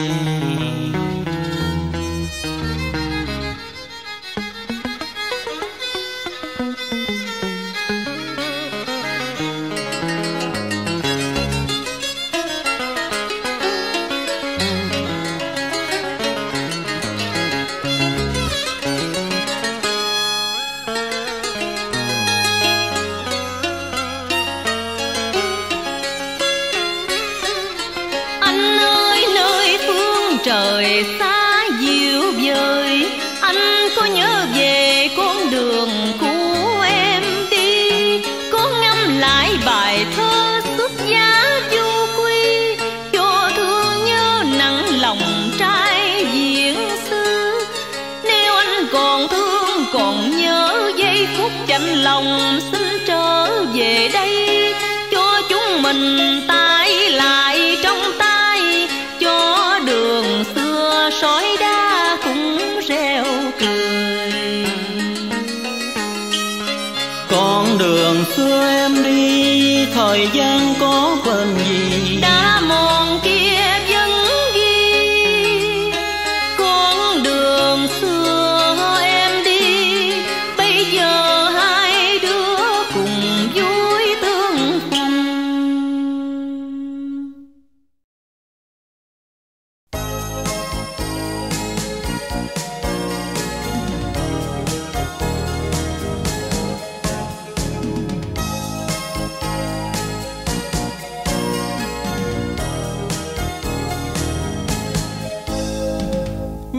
Trời xa dịu vời, anh có nhớ về con đường của em đi, có ngâm lại bài thơ xuất giá du quy, cho thương nhớ nặng lòng trai diễn xưa. Nếu anh còn thương còn nhớ giây phút chạnh lòng, xin trở về đây cho chúng mình tay lại trong tay, cho đường xưa sỏi đá cũng reo cười. Con đường xưa em đi, thời gian có quên gì đã mòn kia vẫn ghi. Con đường xưa em đi, bây giờ hai đứa cùng vui tương phùng.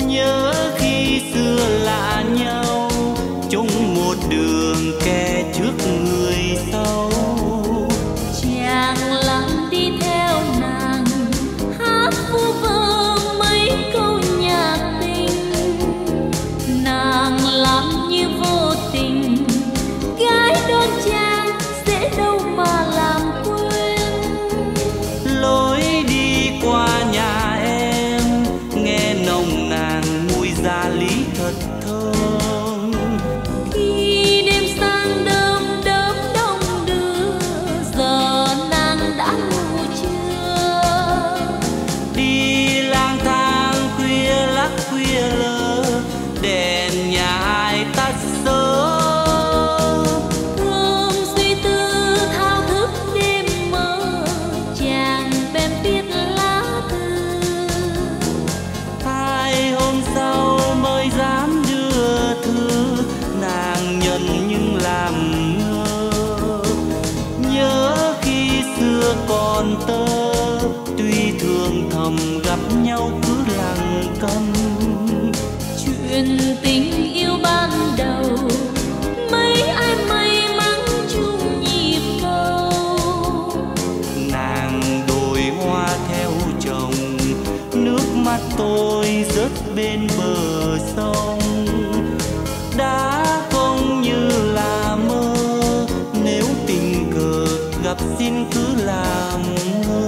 Nhớ khi xưa lạ nhau, chung một đường kẻ trước người sau. Chàng lặng đi theo nàng, hát vu vơ mấy câu nhạc tình. Nàng làm như vô tình, gái đón chàng dễ đâu mà làm quên. Lối đi qua nhà em, nghe nồng nàn mùi gia lý thật thơm. Khi đêm sang đơm đớm đông đưa, giờ nàng đã ngủ chưa? Đi lang thang khuya lắc khuya lơ, đèn nhà ai tắt sớm. Gương suy tư thao thức đêm mơ, chàng bèn viết lá thư. Hai hôm sau mới dám đưa thư, nàng nhận nhưng làm ngơ. Nhớ khi xưa còn tơ, tuy thường thầm gặp nhau cứ lặng câm. Chuyện tình yêu ban đầu, mấy ai may mắn chung nhịp cầu. Nàng đồi hoa theo chồng, nước mắt tôi rớt bên bờ sông. Đã không như là mơ, nếu tình cờ gặp xin cứ làm ngơ.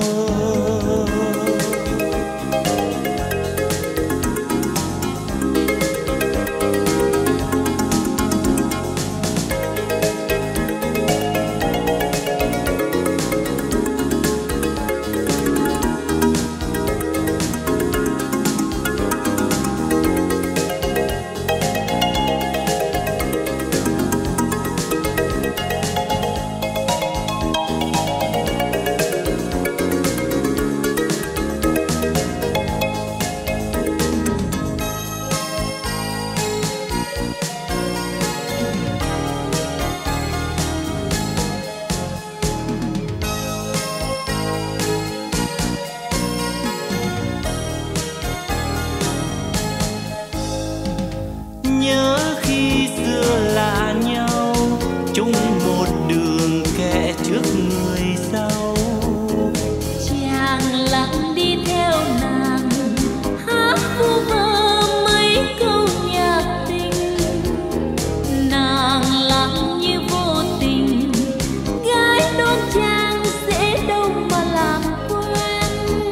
Nhớ khi xưa lạ nhau, chung một đường kẻ trước người sau. Chàng lặng đi theo nàng, hát vu vơ mấy câu nhạc tình. Nàng lặng như vô tình, gái đón chàng dễ đâu mà làm quen.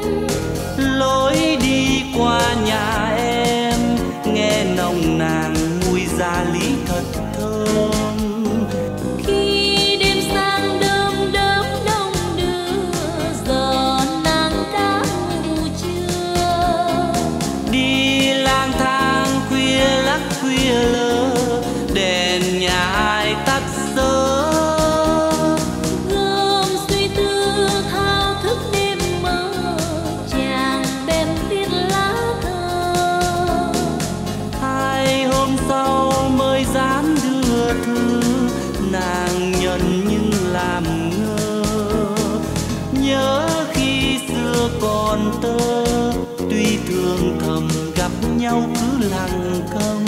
Lối đi qua nhà em, nghe nồng nàn mùi gia lý thật thơm. Khi đêm sang đơm đớm đông đưa, giờ nàng đã ngủ chưa? Đi lang thang khuya lắc khuya lơ, đèn nhà ai tắt sớm. Gươm suy tư thao thức đêm mơ, chàng bèn viết lá thơ. Hai hôm sau mới dám đưa thư, nàng nhận nhưng làm ngơ. Nhớ khi xưa còn tơ, tuy thường thầm gặp nhau cứ lặng câm.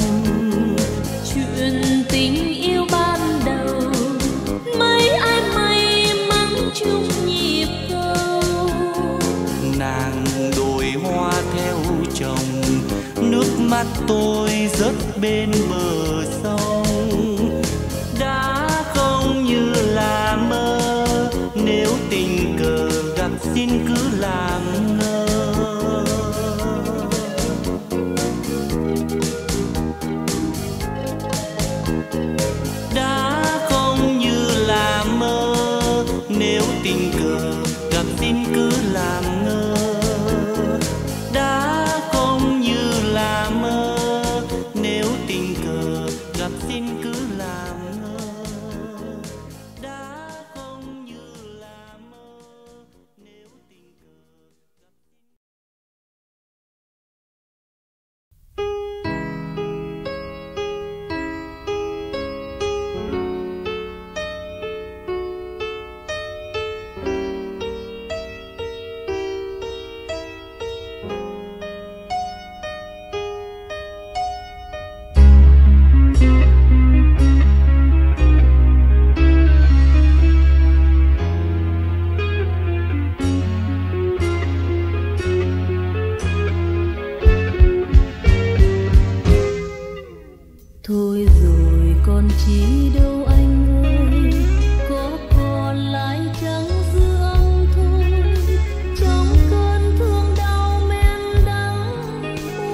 Chuyện tình yêu ban đầu, mấy ai may mắn chung nhịp cầu. Nàng đồi hoa theo chồng, nước mắt tôi rớt bên bờ sông. Đã không như là mơ, nếu tình cờ gặp xin cứ làm ngơ. Đã không như là mơ, nếu tình cờ gặp xin cứ làm ngơ. Đã không như là mơ, nếu tình cờ gặp xin cứ làm ngơ. Đã không như là mơ, nếu tình cờ chi đâu anh ơi, có còn lại chẳng dương thôi trong cơn thương đau men đắng.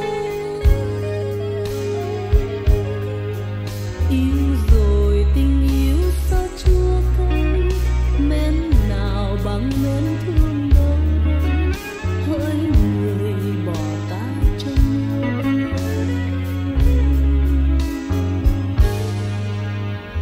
Yêu rồi tình yêu sao chua cay, men nào bằng men thương đâu đây, hỡi người bỏ ta trong mưa.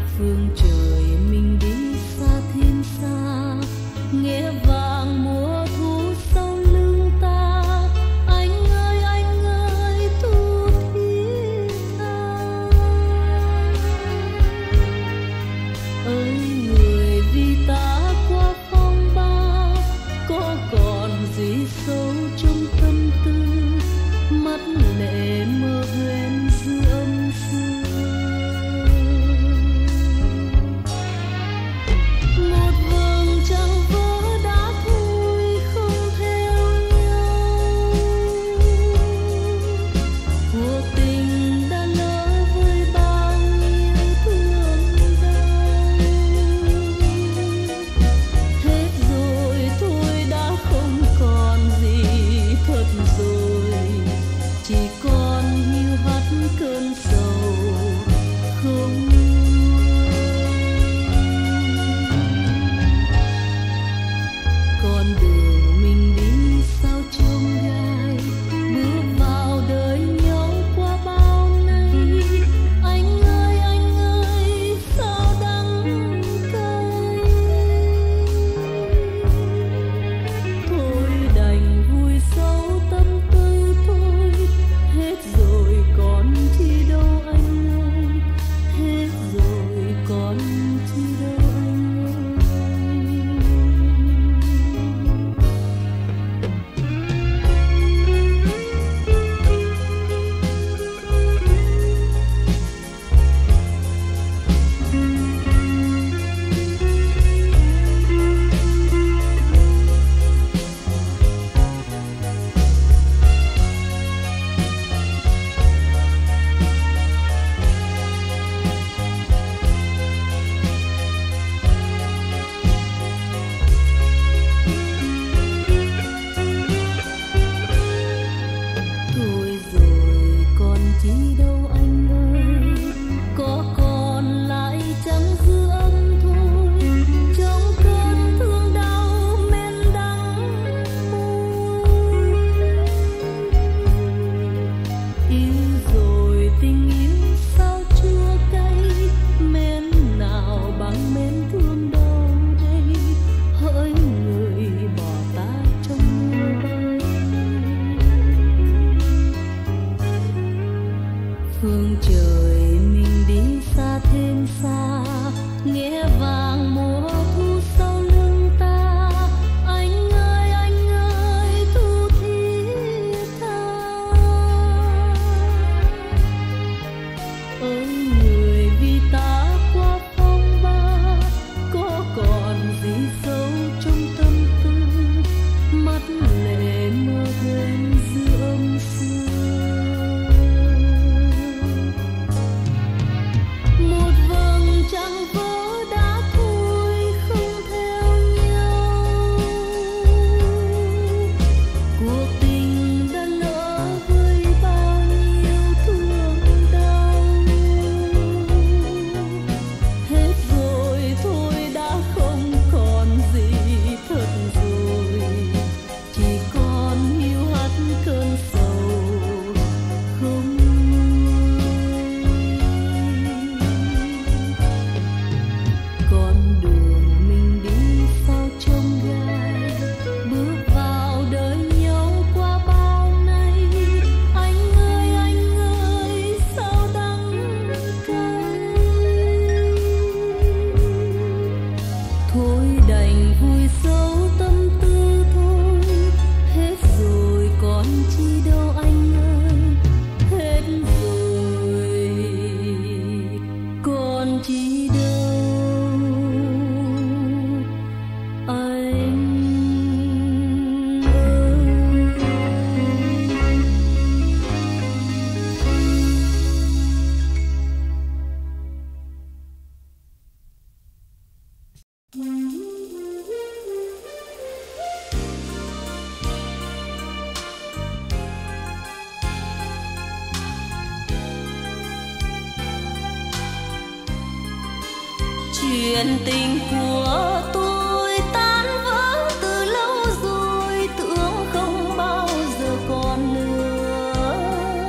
Chuyện tình của tôi tan vỡ từ lâu rồi, tưởng không bao giờ còn nữa.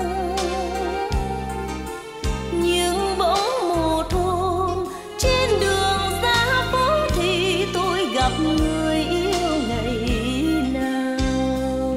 Nhưng bỗng một hôm trên đường ra phố thì tôi gặp người yêu ngày nào.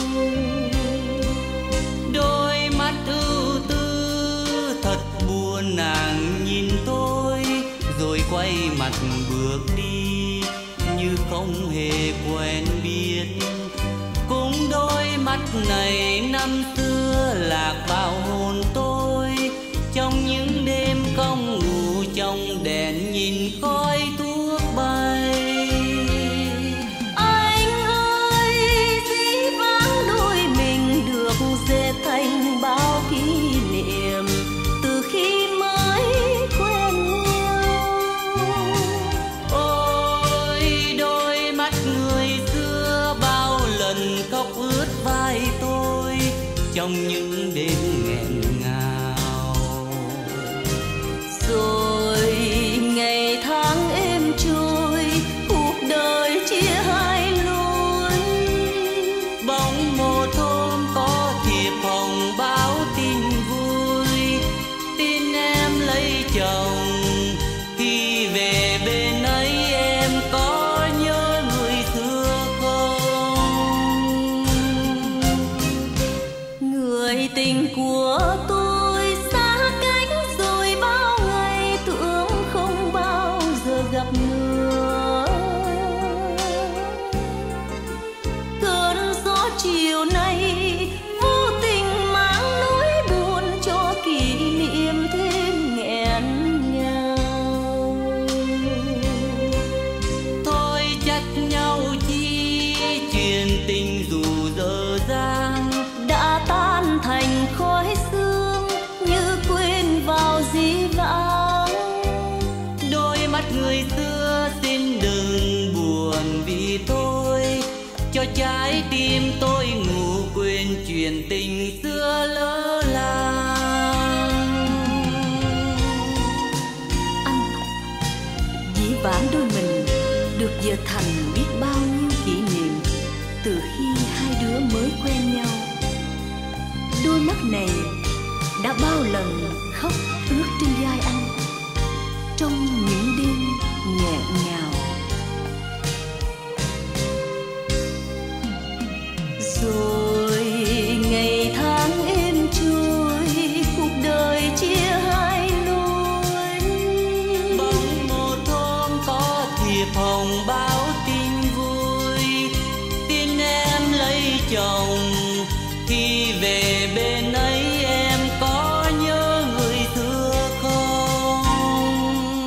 Đôi mắt ưu tư thật buồn, nàng nhìn tôi rồi quay mặt bước đi như không hề quen biết. Cũng đôi mắt này năm xưa lạc vào hồn tôi, trong những đêm không ngủ trong đèn nhìn khói thuốc bay. Anh ơi, dĩ vãng đôi mình được dệt thành bao kỷ niệm từ khi mới quen nhau. Ôi đôi mắt người xưa bao lần khóc ướt vai tôi trong những đêm nghẹn ngào. Rồi ngày tháng êm trôi, cuộc đời chia hai lối. Bỗng một hôm có thiệp hồng báo tin vui, tin em lấy chồng. Khi về bên ấy em có nhớ người xưa không? Người tình của tôi xa cách rồi bao ngày, tưởng không bao giờ gặp nữa. Cơn gió chiều nay vô tình mang nỗi buồn cho kỷ niệm thêm nghẹn ngào. Thôi trách nhau chi, chuyện tình dù dở dang Đã tan thành khói sương như quên vào dĩ vãng. đôi mắt người xưa xin đừng buồn vì tôi, cho trái tim tôi ngủ quên chuyện tình xưa lỡ làng. Anh, dĩ vãng đôi mình được dệt thành biết bao nhiêu kỷ niệm từ khi hai đứa mới quen nhau. Đôi mắt này đã bao lần khóc ướt trên vai anh trong những đêm nghẹn ngào. Rồi ngày tháng êm trôi, cuộc đời chia hai lối. Bỗng một hôm có thiệp hồng báo tin vui, tin em lấy chồng. Khi về bên ấy em có nhớ người xưa không?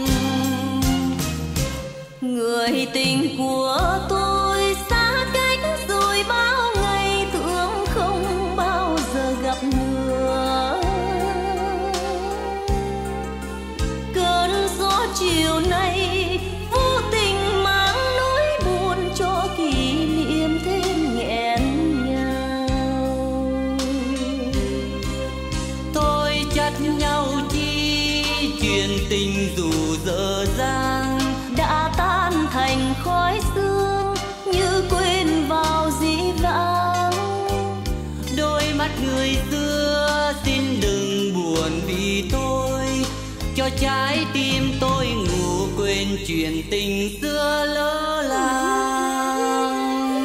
Người tình của tôi xa cách rồi bao ngày, tưởng không bao giờ gặp nữa. Cơn gió chiều nay vô tình mang nỗi buồn cho kỷ niệm thêm nghẹn ngào. Thôi trách nhau chi, chuyện tình dù dở dang Đã tan thành khói sương như quên vào dĩ vãng. đôi mắt người xưa xin đừng buồn vì tôi, cho trái tim tôi ngủ quên chuyện tình xưa lỡ làng.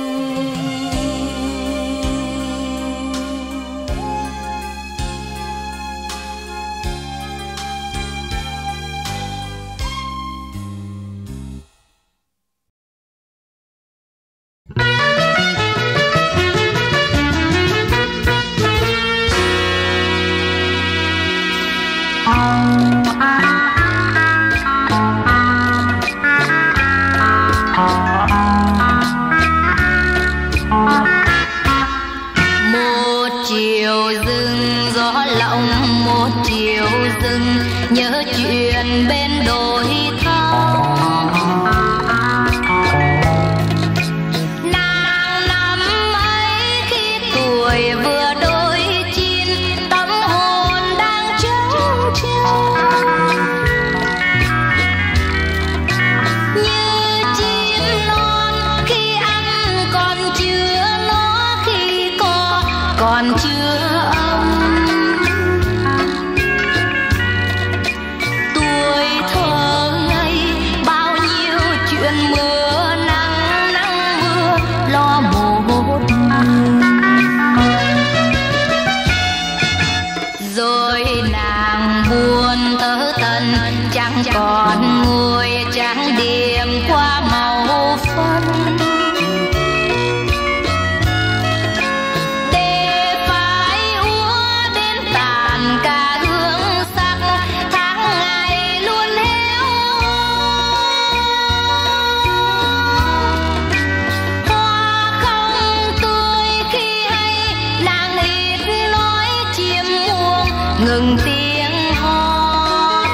Một chiều rừng gió lộng, một chiều rừng nhớ chuyện bên đồi thau. Nàng năm ấy khi tuổi vừa đôi chín, tâm hồn đang trống trơn. chứa ấm. Tuổi thơ ngây bao nhiêu chuyện mưa nắng, nắng mưa lo một mình. Rồi nàng buồn thơ tần chẳng còn ngồi trắng điểm qua màu phân. Để phải úa đến tàn cả hương sắc, tháng ngày luôn héo. Hoa không tươi khi hay nàng ít nói chim muông ngừng tiếng hót.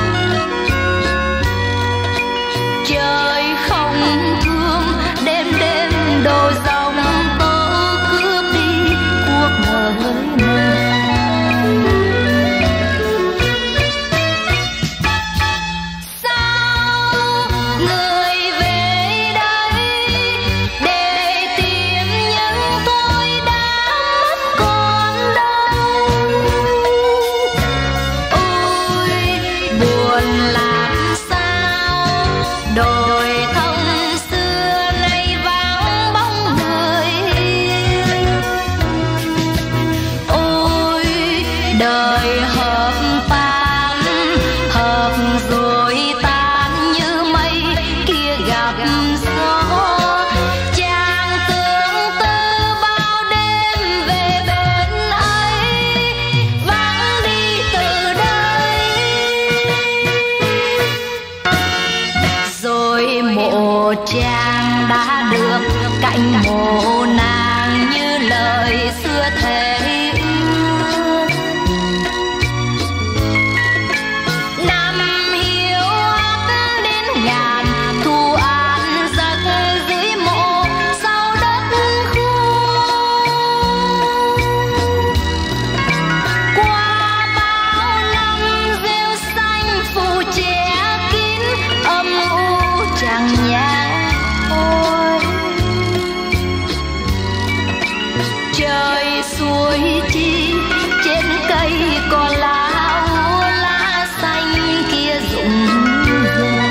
Trời không thương đêm đêm đổ dòng tố cướp đi cuộc đời nàng. Sao người về đây để tìm những tôi đã mất còn đâu. Ôi buồn làm sao đồi thông xưa nay vắng bóng người. Ôi đời hợp tan hợp rồi tan như mây kia gặp gió. Chàng tưởng tư bao đêm về bên ấy vắng đi từ đây. Rồi mộ chàng đã được cạnh mộ nàng như lời xưa thề ước. Năm hiếu hắt đến ngàn thu an giấc dưới mộ sau đất khô. Qua bao năm rêu xanh phủ che kín âm u chẳng nhạt ôi. Trời suối chi trên cây còn lá úa lá xanh kia rụng rơi.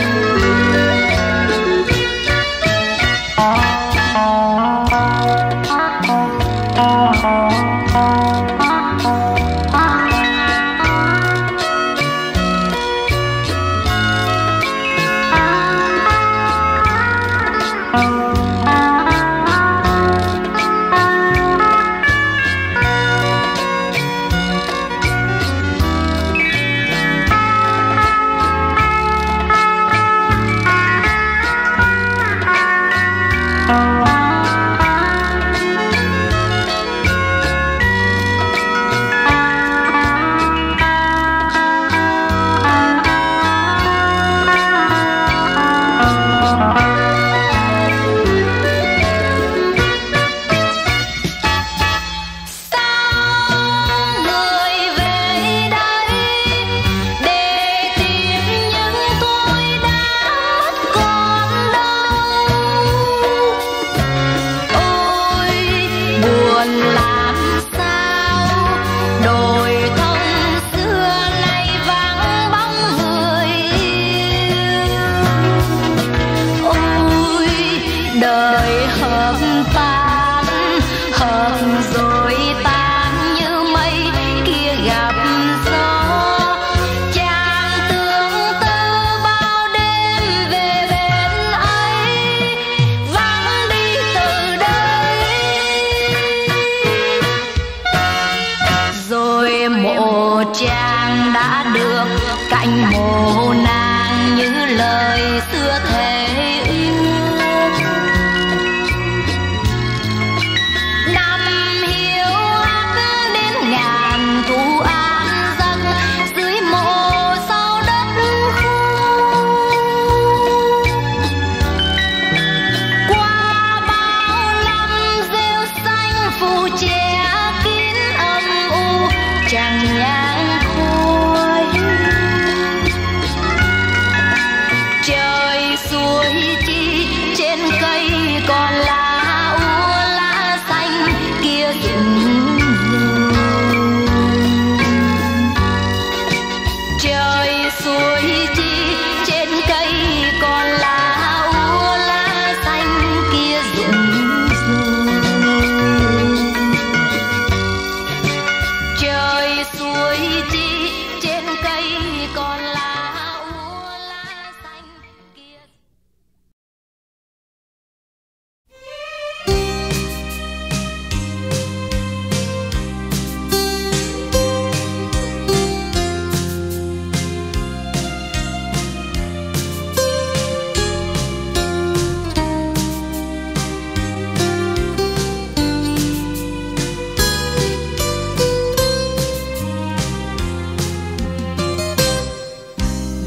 chàng đã được cạnh mồ nàng như lời xưa thề ước. Năm hiếu hắt đến ngàn thu an giấc dưới mộ sau đất khô. Qua bao năm rêu xanh phủ che kín âm u chẳng nhang khói.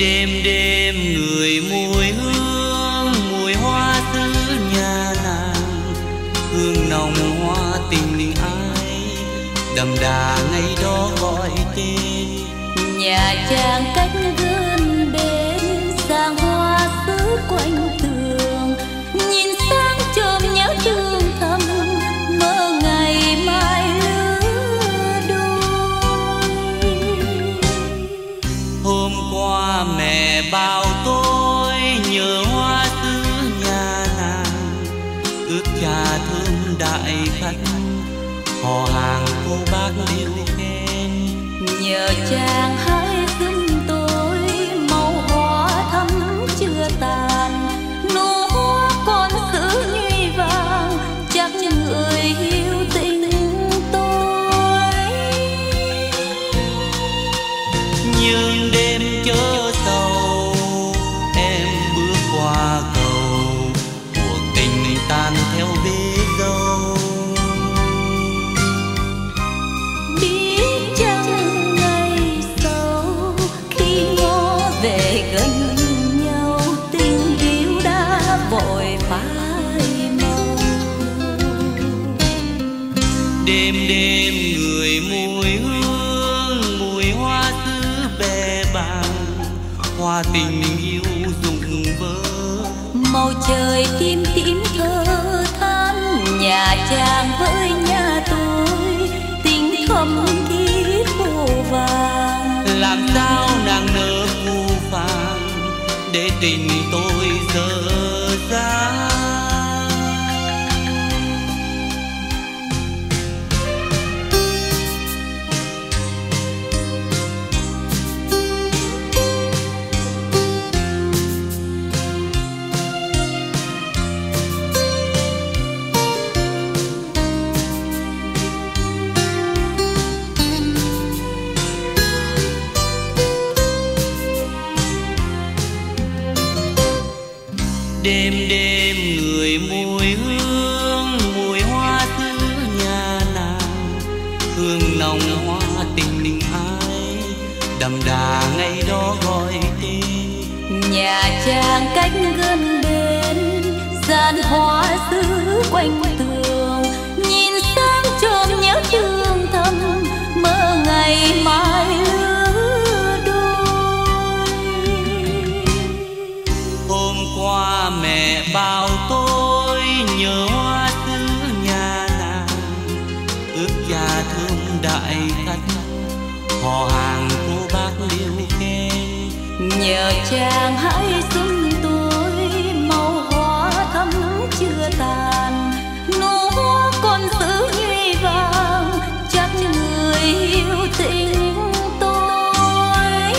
Đêm đêm người mùi hương, mùi hoa xứ nhà nàng, hương nồng hoa tình ai đậm đà ngày đó gọi tên. Nhà trang cách gần bên, giang hoa xứ quanh tường, nhìn sang chôm nhớ thương thầm, mơ ngày mai lứa đôi. Hôm qua mẹ bảo tôi nhớ hoa xứ nhà nàng, ước cha thơm đại khách, họ hàng cô bác đều khen. Nhờ chàng hãy giúp tôi màu hoa thắm chưa tàn, nụ hoa còn giữ nhụy vàng, chắc người yêu tình tôi. Nhưng đêm chớ sầu, em bước qua cầu, cuộc tình tan theo bế dâu. Biết chăng ngày sau khi ngó về gần nhau, tình yêu đã vội phai màu. Đêm đêm người mùi hương, mùi hoa xứ bè bàng, hoa tình yêu rụng vỡ. Màu trời tím tím thơ than, nhà chàng với nhà tôi tình thầm thiết vô vàng. Làm sao nàng nỡ phù phàng để tình tôi dở dang. Đêm đêm người mùi hương, mùi hoa xứ nhà nàng, hương nồng hoa tình ai đậm đà ngày đó gọi tên. Nhà chàng cách gần bên, gian hoa xứ quanh tường, nhìn sang chôm nhớ thương thầm, mơ ngày mai lứa đôi. Hôm qua mẹ bảo tôi nhớ hoa xứ nhà nàng, ước cha thơm đại khách, họ hàng cô bác đều khen. Nhờ chàng hãy giúp tôi màu hoa thắm chưa tàn, nụ hoa còn giữ nhụy vàng, chắc người yêu tình tôi.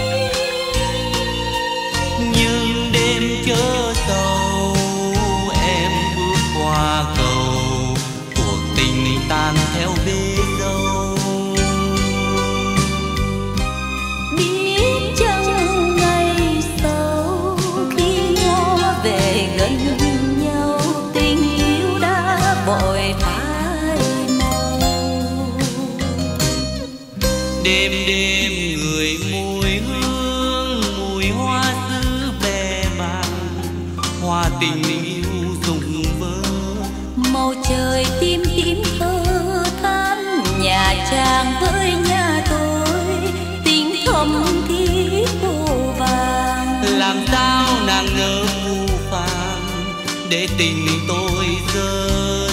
Nhưng đêm chớ sầu, em bước qua cầu, cuộc tình tan theo bế dâu. Biết chăng ngày sau khi ngó về gần nhau, tình yêu đã vội phai màu. Đêm đêm người mùi hương, mùi hoa xứ bè bàng, hoa tình yêu rụng vỡ. Màu trời tím tím thơ than, nhà chàng với nhà tôi tình thầm thiết vô vàng. Làm sao nàng nỡ phù phàng để tình tôi dở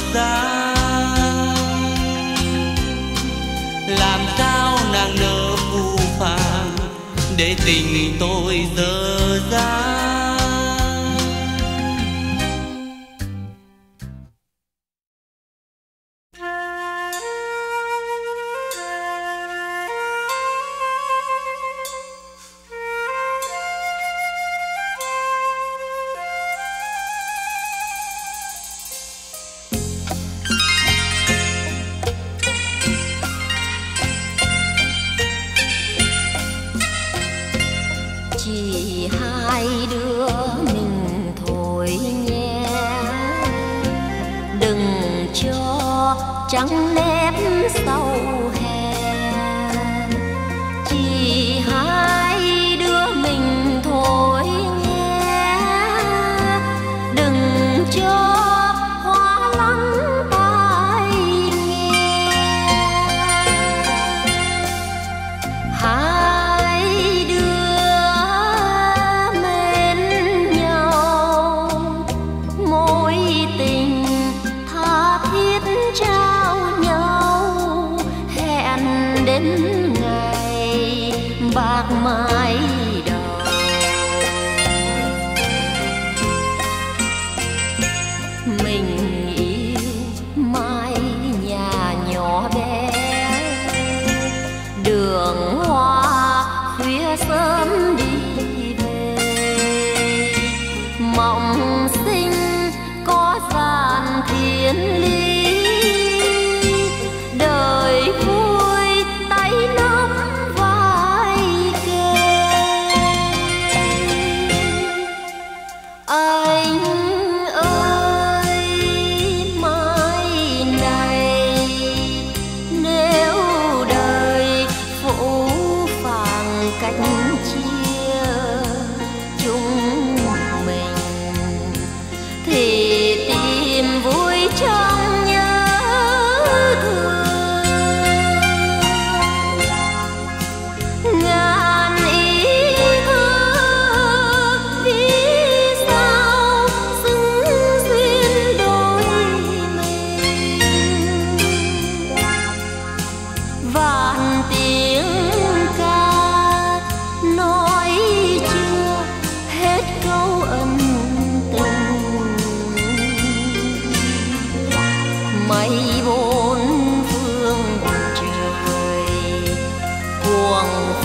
dang. Làm sao nàng nỡ phù phàng để tình tôi dở dang. Chỉ hai đứa mình thôi nhé, đừng cho trắng nếp sau hè. Chỉ hai đứa mình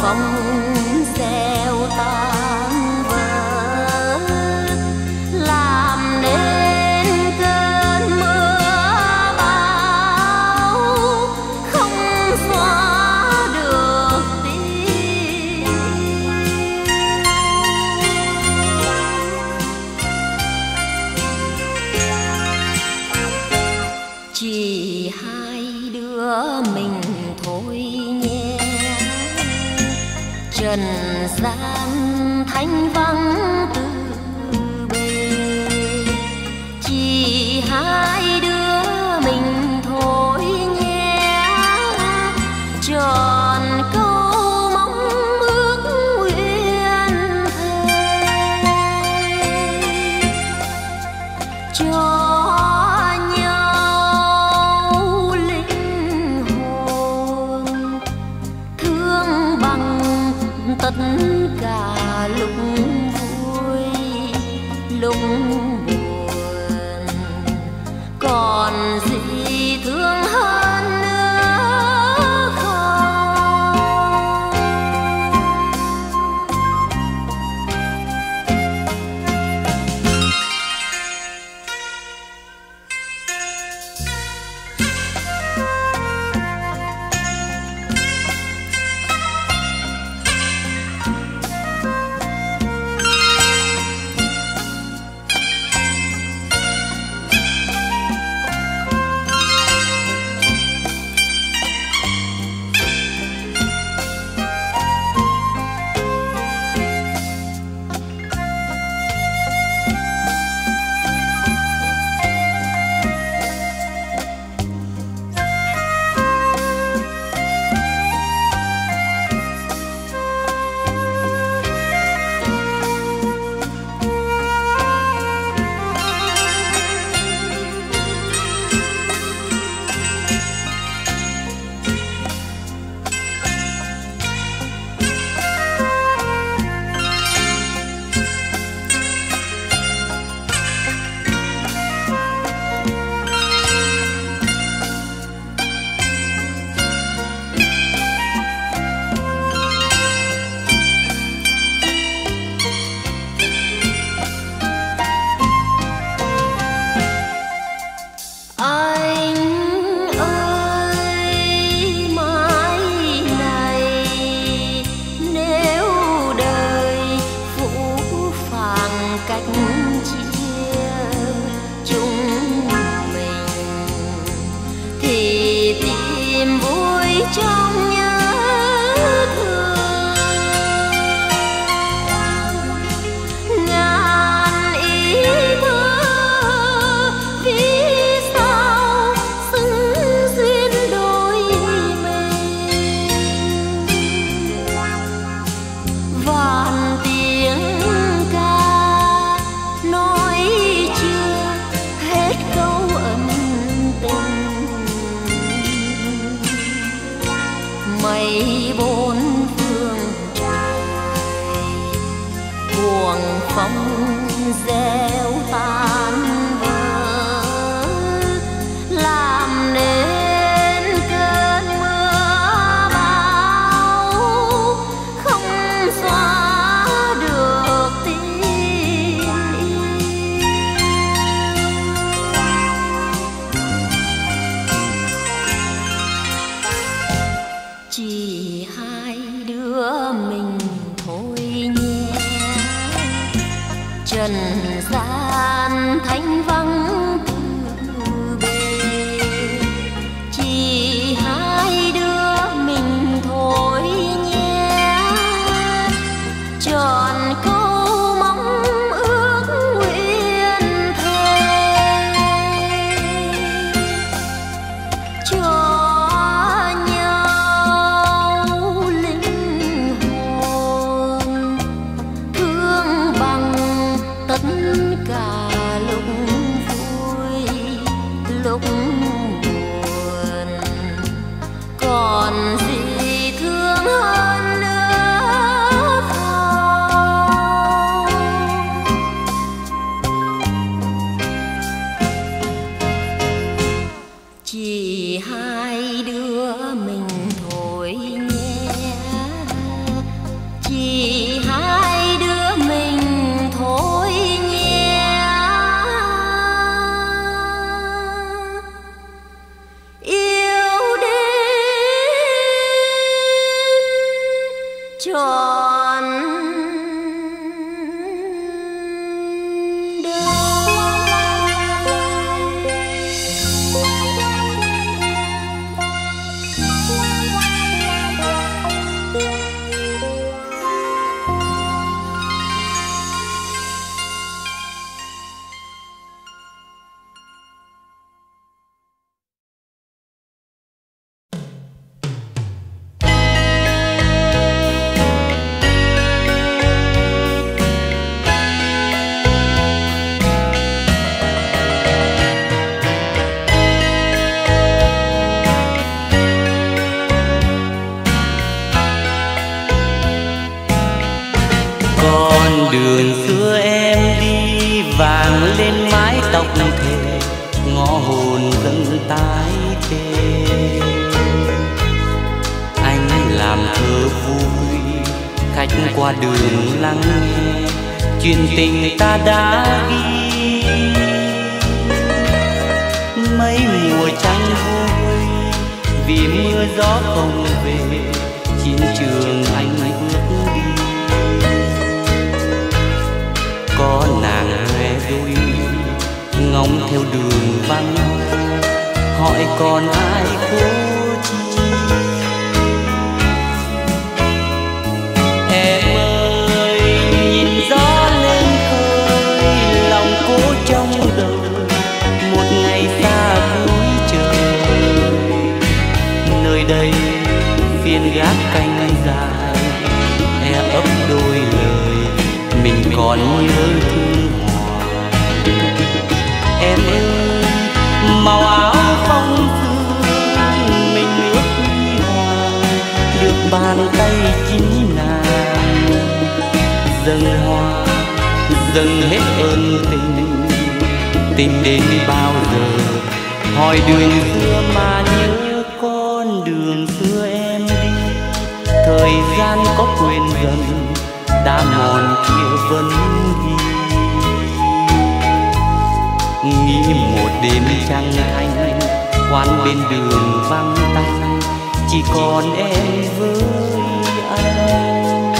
phong gieo tan vỡ, làm nên cơn mưa bão không xóa được tiếng. Chỉ hai đứa mình thôi nhé, trần gian thanh vắng từ bề. Chỉ hai đứa mình thôi nhé, tròn câu mong ước nguyện thề cho tất cả lúc vui lúc buồn, còn gì thương hơn nữa không? Trong nhớ thương ngàn ý thơ, vì sao xứng duyên đôi mình. Vạn tiếng ca nói chưa hết câu ân tình, mây bốn phương trời cuồng phong gieo tan vỡ, làm nên cơn mưa bão không xóa được tình yêu. Chỉ hai đứa mình thôi nhé, trần gian thanh vắng từ bề. Chỉ hai đứa mình thôi nhé, tròn câu mong ước nguyện thề cho nhau trọn đường xưa em đi vàng lên mái tóc thề, ngõ hồn dâng tái thề. Anh làm thơ vui, khách qua đường lắng nghe chuyện tình ta đã ghi. Mấy mùa trăng vui vì mưa gió không về, chiến trường anh bước đi. Có nàng khoe đôi mi ngóng theo đường vắng, hỏi còn ai cố chi. Em ơi nhìn gió lên khơi, lòng cố trong đời một ngày xa cuối trời. Nơi đây phiên gác canh dài, e ấp đôi lời mình còn nhớ thương hoài. Em ơi màu áo phong sương mình ước huy hoàng, được bàn tay chính nàng dâng hoa dâng hết ơn tình. Tình đến bao giờ hỏi đường xưa mà nhớ con đường xưa em đi. Thời gian có quên dần đã mòn kia vẫn ghi. Nghĩ một đêm trăng thanh quán bên đường vắng tanh, chỉ còn em với anh.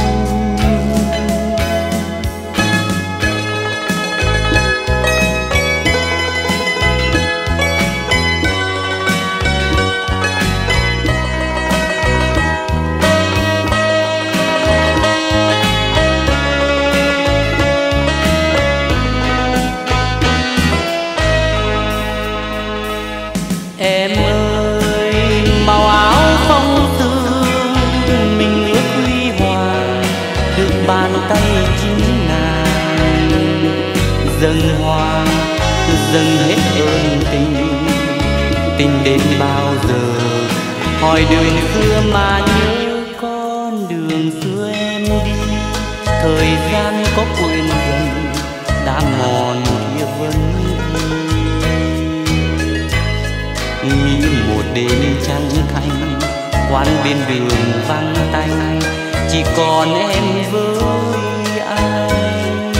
Em ơi màu áo phong sương mình ước huy hoàng, được bàn tay chính nàng dâng hoa dâng hết ơn tình. Tình đến bao giờ hỏi đường xưa mà nhớ con đường xưa em đi. Thời gian có quên dần đã mòn kia vẫn nghĩ một đêm trăng thanh quán bên đường vắng tanh, chỉ còn em với anh.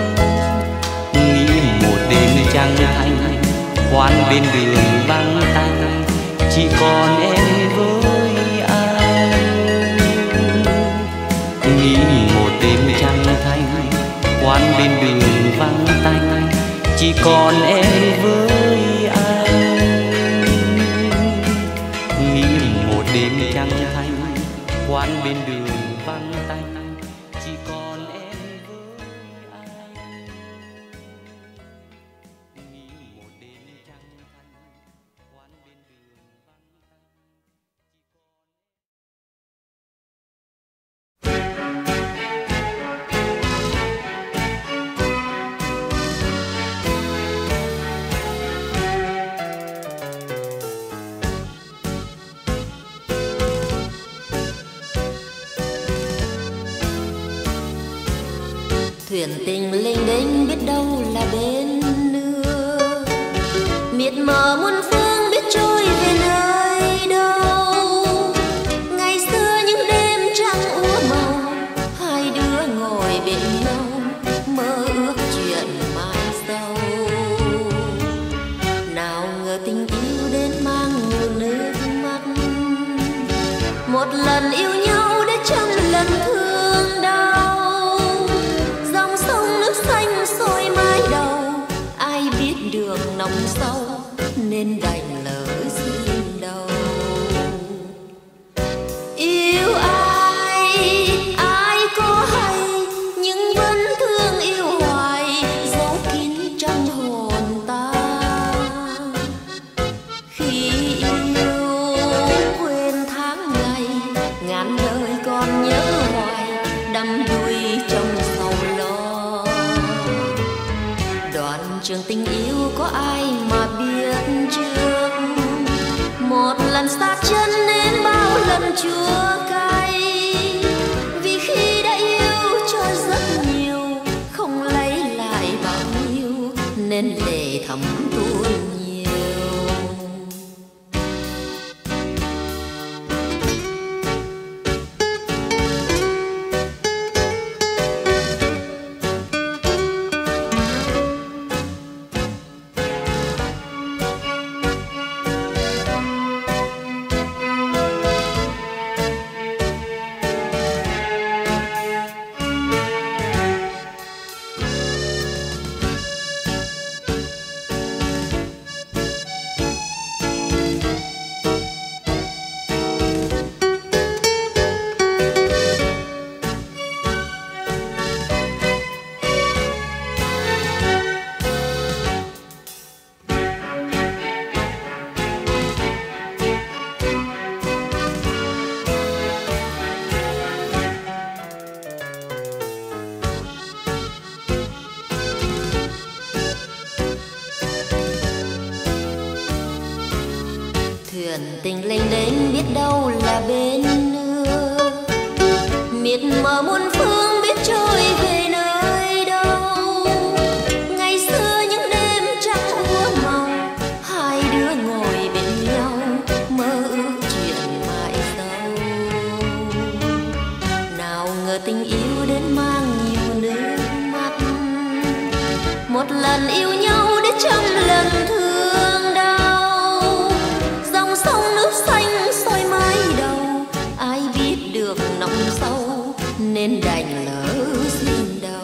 Nghĩ một đêm trăng thanh quán bên đường vắng tanh, chỉ còn em với anh. Nghĩ một đêm trăng thanh quán bên đường vắng tanh, chỉ còn em với anh. Nghĩ một đêm trăng thanh quán bên đường vắng tanh, chỉ còn em với anh. Nghĩ một đêm trăng thanh quán bên đường vắng thuyền tình linh đinh biết đâu là bên nước, miệt mờ muôn phương biết trôi về nơi đâu. Ngày xưa những đêm trăng úa màu, hai đứa ngồi bên nhau mơ ước chuyện mai sau. Nào ngờ tình yêu đến mang nhiều nước mắt, một lần yêu nhau để trăm lần lần thương đau. Dòng sông nước xanh soi mái đầu, ai biết được nồng sâu nên đành lỡ xin đâu. Yêu ai ai có hay, nhưng vẫn thương yêu hoài, giấu kín trong hồn ta. Khi yêu quên tháng ngày, ngàn đời còn nhớ hoài, đắm đuối trong sầu lo. Đoạn trường tình yêu có ai mà biết trước, một lần sát chân nên bao lần chúa cay. Vì khi đã yêu cho rất nhiều, không lấy lại bao nhiêu nên lệ thấm tuôn nhiều. Tình lênh đênh biết đâu là bên nước, miệt mờ muôn phương biết trôi về nơi đâu. Ngày xưa những đêm trăng úa màu, hai đứa ngồi bên nhau mơ ước chuyện mãi sau. Nào ngờ tình yêu đến mang nhiều nước mắt, một lần yêu nhau để trăm lần thương đau. Dòng sông nước xanh soi mái đầu, ai biết được nồng sâu nên đành lỡ xin đâu.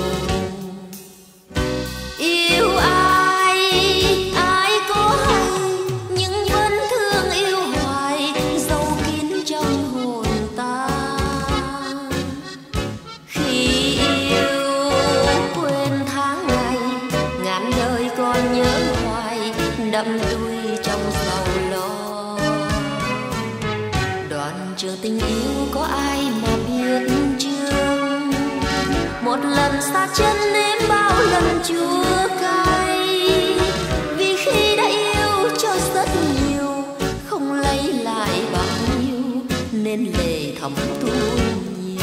Yêu ai ai có hay, nhưng vẫn thương yêu hoài, giấu kín trong hồn ta. Khi yêu quên tháng ngày, ngàn đời còn nhớ hoài, đậm đuối trong sầu lo. Đoạn trường tình yêu có ai mà biết trước, một lần sát chân nếm bao lần chúa cay. Vì khi đã yêu cho rất nhiều, không lấy lại bao nhiêu nên lệ thấm tuôn nhiều.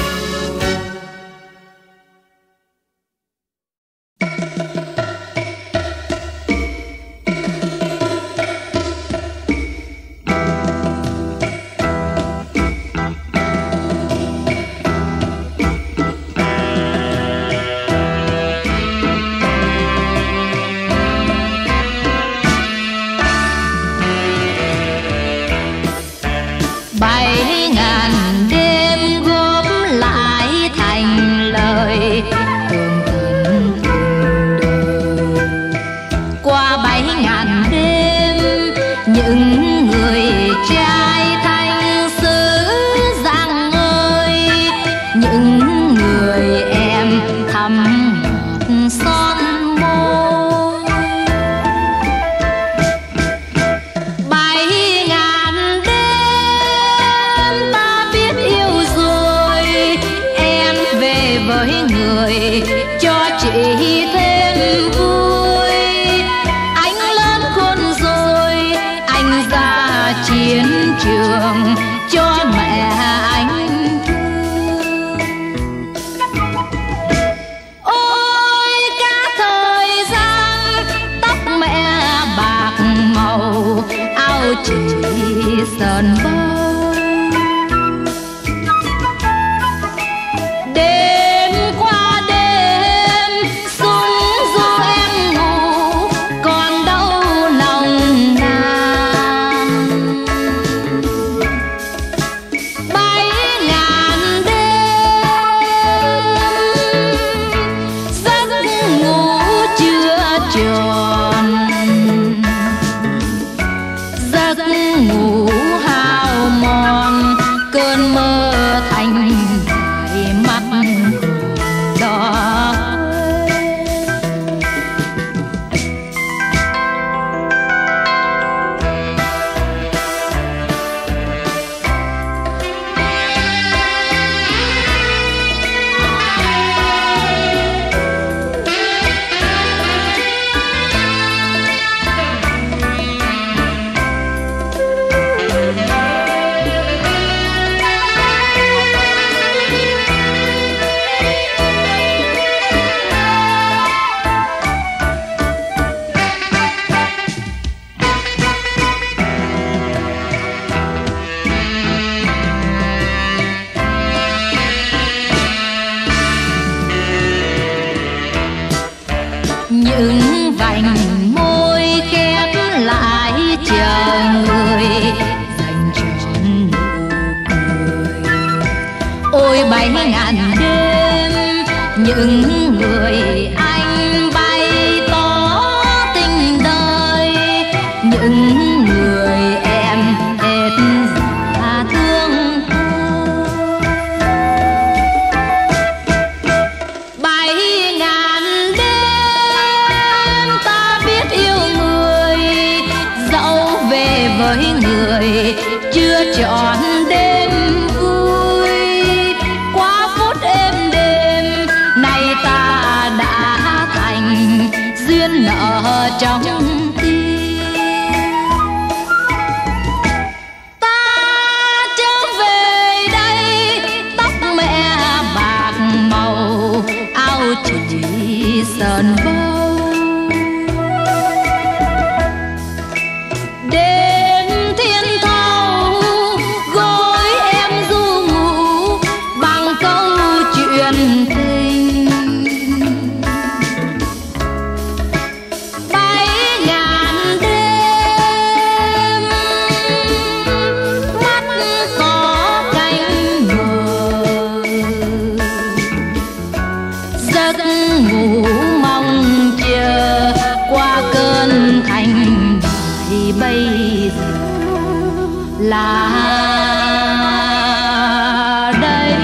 sờn bông. Đêm qua đêm súng du em ngủ, còn đâu lòng nàng. 7.000 đêm 7.000 đêm, những người anh bay tỏ tình đời, những người em hết giá thương tôi. 7.000 đêm ta biết yêu người, dẫu về với người chưa trọn đêm vui. Qua phút êm đêm nay ta đã thành duyên nợ trong tim. Ta trở về đây tóc mẹ bạc màu, áo chỉ sờn bông. Đêm thiên thâu gối em du ngủ bằng câu chuyện tình. 7.000 đêm mắt có cánh mờ, giấc ngủ mong chờ qua cơn thành bại bây giờ là đây.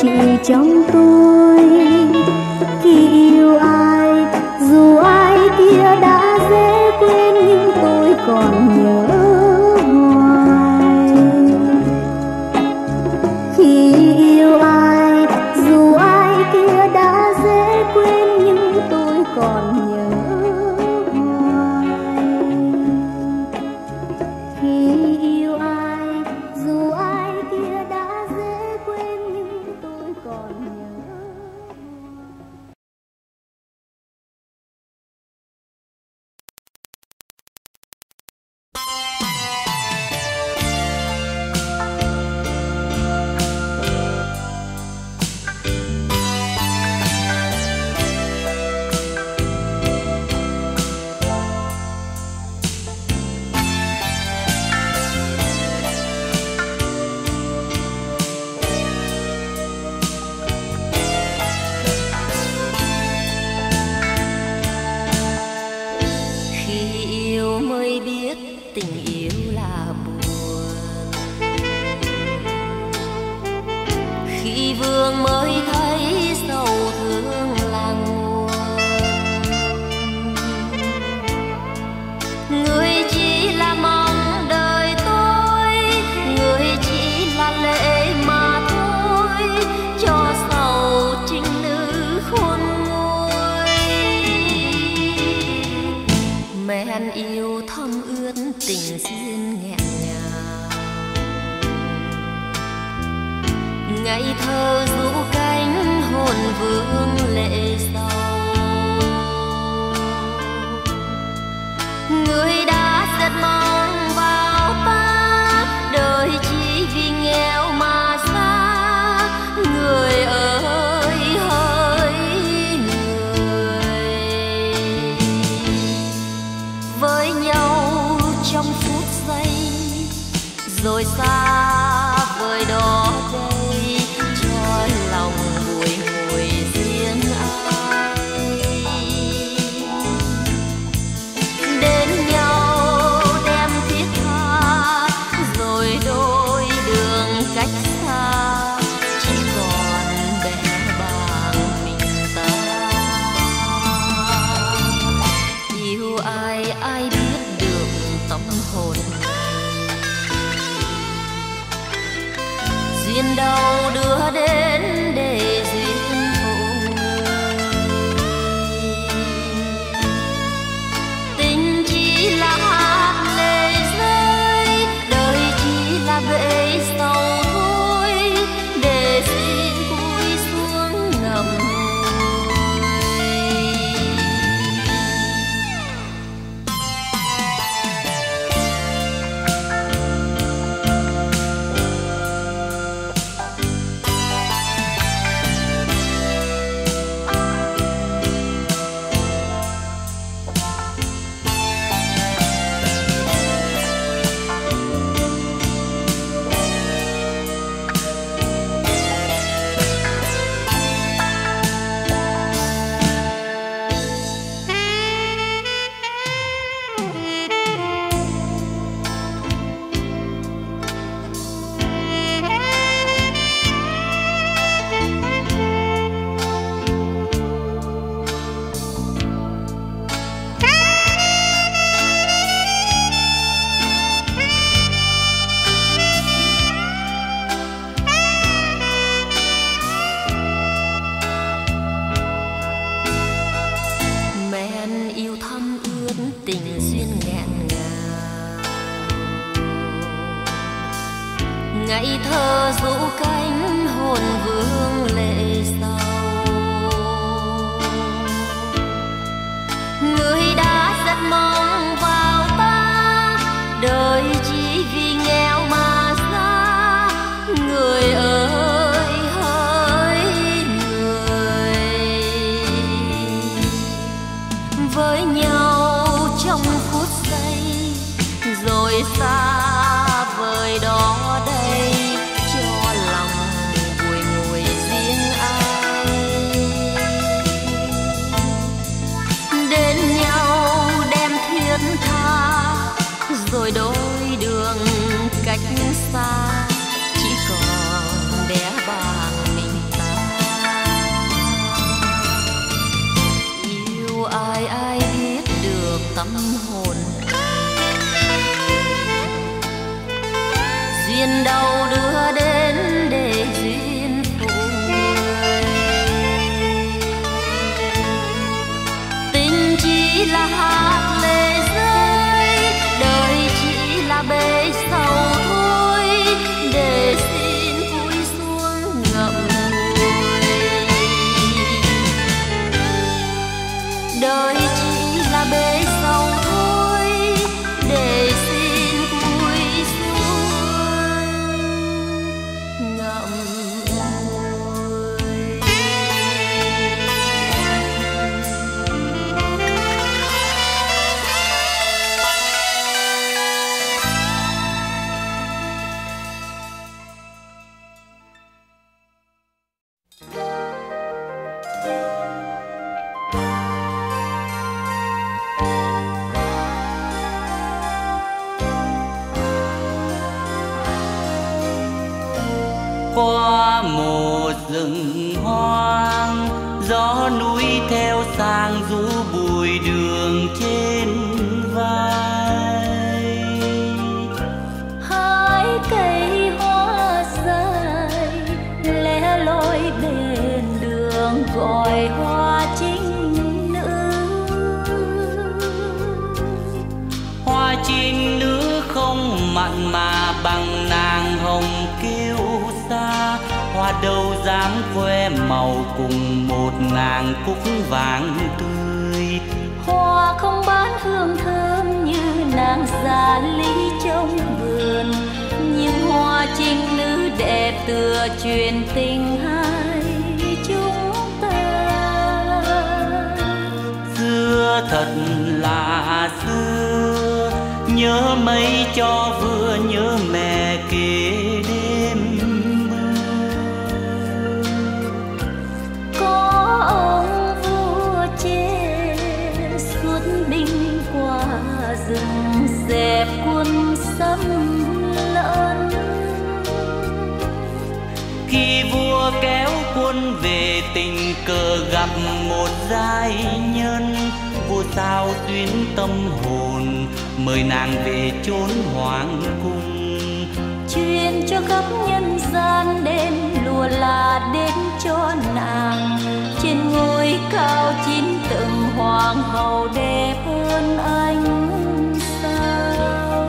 chỉ trong tôi. Khi yêu ai, dù ai kia đã dễ quên nhưng tôi còn nhớ hoài. Khi yêu ai, dù ai kia đã dễ quên nhưng tôi còn nhớ hoài. Khi yêu ai, dù ai kia đã dễ quên nhưng tôi còn nhớ. Tình yêu là buồn, khi vương mới thấy sầu thương là nguồn. Người chỉ là mong đời tôi, người chỉ là lệ mà thôi, cho sầu trinh nữ khôn nguôi. Mẹn yêu thâm ướt tình duyên nghẹn ngào, ngày thơ rũ cánh hồn vương lệ sầu. Người đã rất mong vào ta, đời chỉ vì nghèo mà xa. Người ơi hỡi người, với nhau trong phút giây rồi xa vời đó đây, cho lòng bùi ngùi riêng ai. Đến nhau đem thiết tha rồi đôi đường cách xa, chỉ còn bẽ bàng mình ta. Yêu ai ai biết được tâm hồn này, duyên đâu đưa đến để duyên phụ người. Tình chỉ là hạt lệ rơi, đời chỉ là bể sầu thôi, để xin cúi xuống ngậm ngùi. Tình duyên nghẹn ngào, ngày thơ rũ cánh hồn vương lệ sầu. Người đã rất mong vào ta, đời chỉ vì nghèo mà xa. Người ơi hỡi người, với nhau trong phút giây rồi xa vời đó đây, cho lòng bùi ngùi riêng ai. Đến nhau đem thiết tha rồi đôi đường cách xa, chỉ còn bé bàng mình ta. duyên đâu đưa đến để duyên phụ người. Tình chỉ là hạt lệ rơi, đời chỉ là bể sầu thôi, để xin vui xuống ngậm ngùi. Đời chỉ là bể sầu thôi, để xin vui xuống ngậm ngùi. Qua một rừng hoang, gió núi theo sang rũ bụi đường trên vai. Hai cây hoa dài lẻ loi bên đường gọi hoa chính nữ. Hoa trinh nữ không mặn mà bằng nàng hồng kêu xa, hoa đâu dám khoe màu cùng một nàng cúc vàng tươi. Hoa không bán hương thơm như nàng già lý trong vườn, nhưng hoa trinh nữ đẹp tựa truyền tình hai chúng ta. Xưa thật là xưa, nhớ mấy cho vừa nhớ mẹ kể đêm mưa. Có ông vua trẻ xuất binh qua rừng dẹp quân xâm lấn. Khi vua kéo quân về tình cờ gặp một giai nhân, vua sao tuyến tâm hồn mời nàng về chốn hoàng cung. Truyền cho khắp nhân gian đêm lùa là đến cho nàng, trên ngôi cao chín tầng hoàng hậu đẹp hơn anh sao.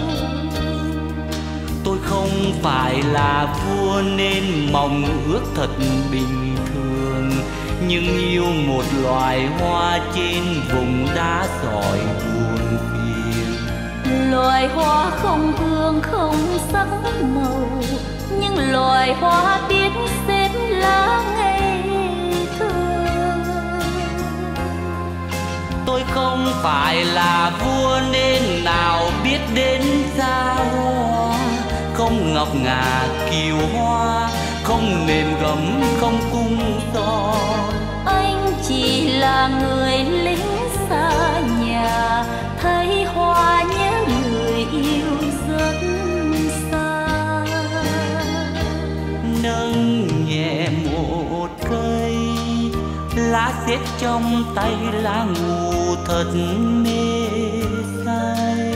Tôi không phải là vua nên mong ước thật bình thường, nhưng yêu một loài hoa trên vùng đá sỏi buồn phiền. Loài hoa không hương không sắc màu, nhưng loài hoa biết xếp lá ngày thường. Tôi không phải là vua nên nào biết đến xa hoa, không ngọc ngà kiều hoa, không mềm gấm không cung gió. Anh chỉ là người lính xa nhà, thấy hoa nhớ người yêu rất xa. Nâng nhẹ một cây lá xếp trong tay lá ngủ thật mê say.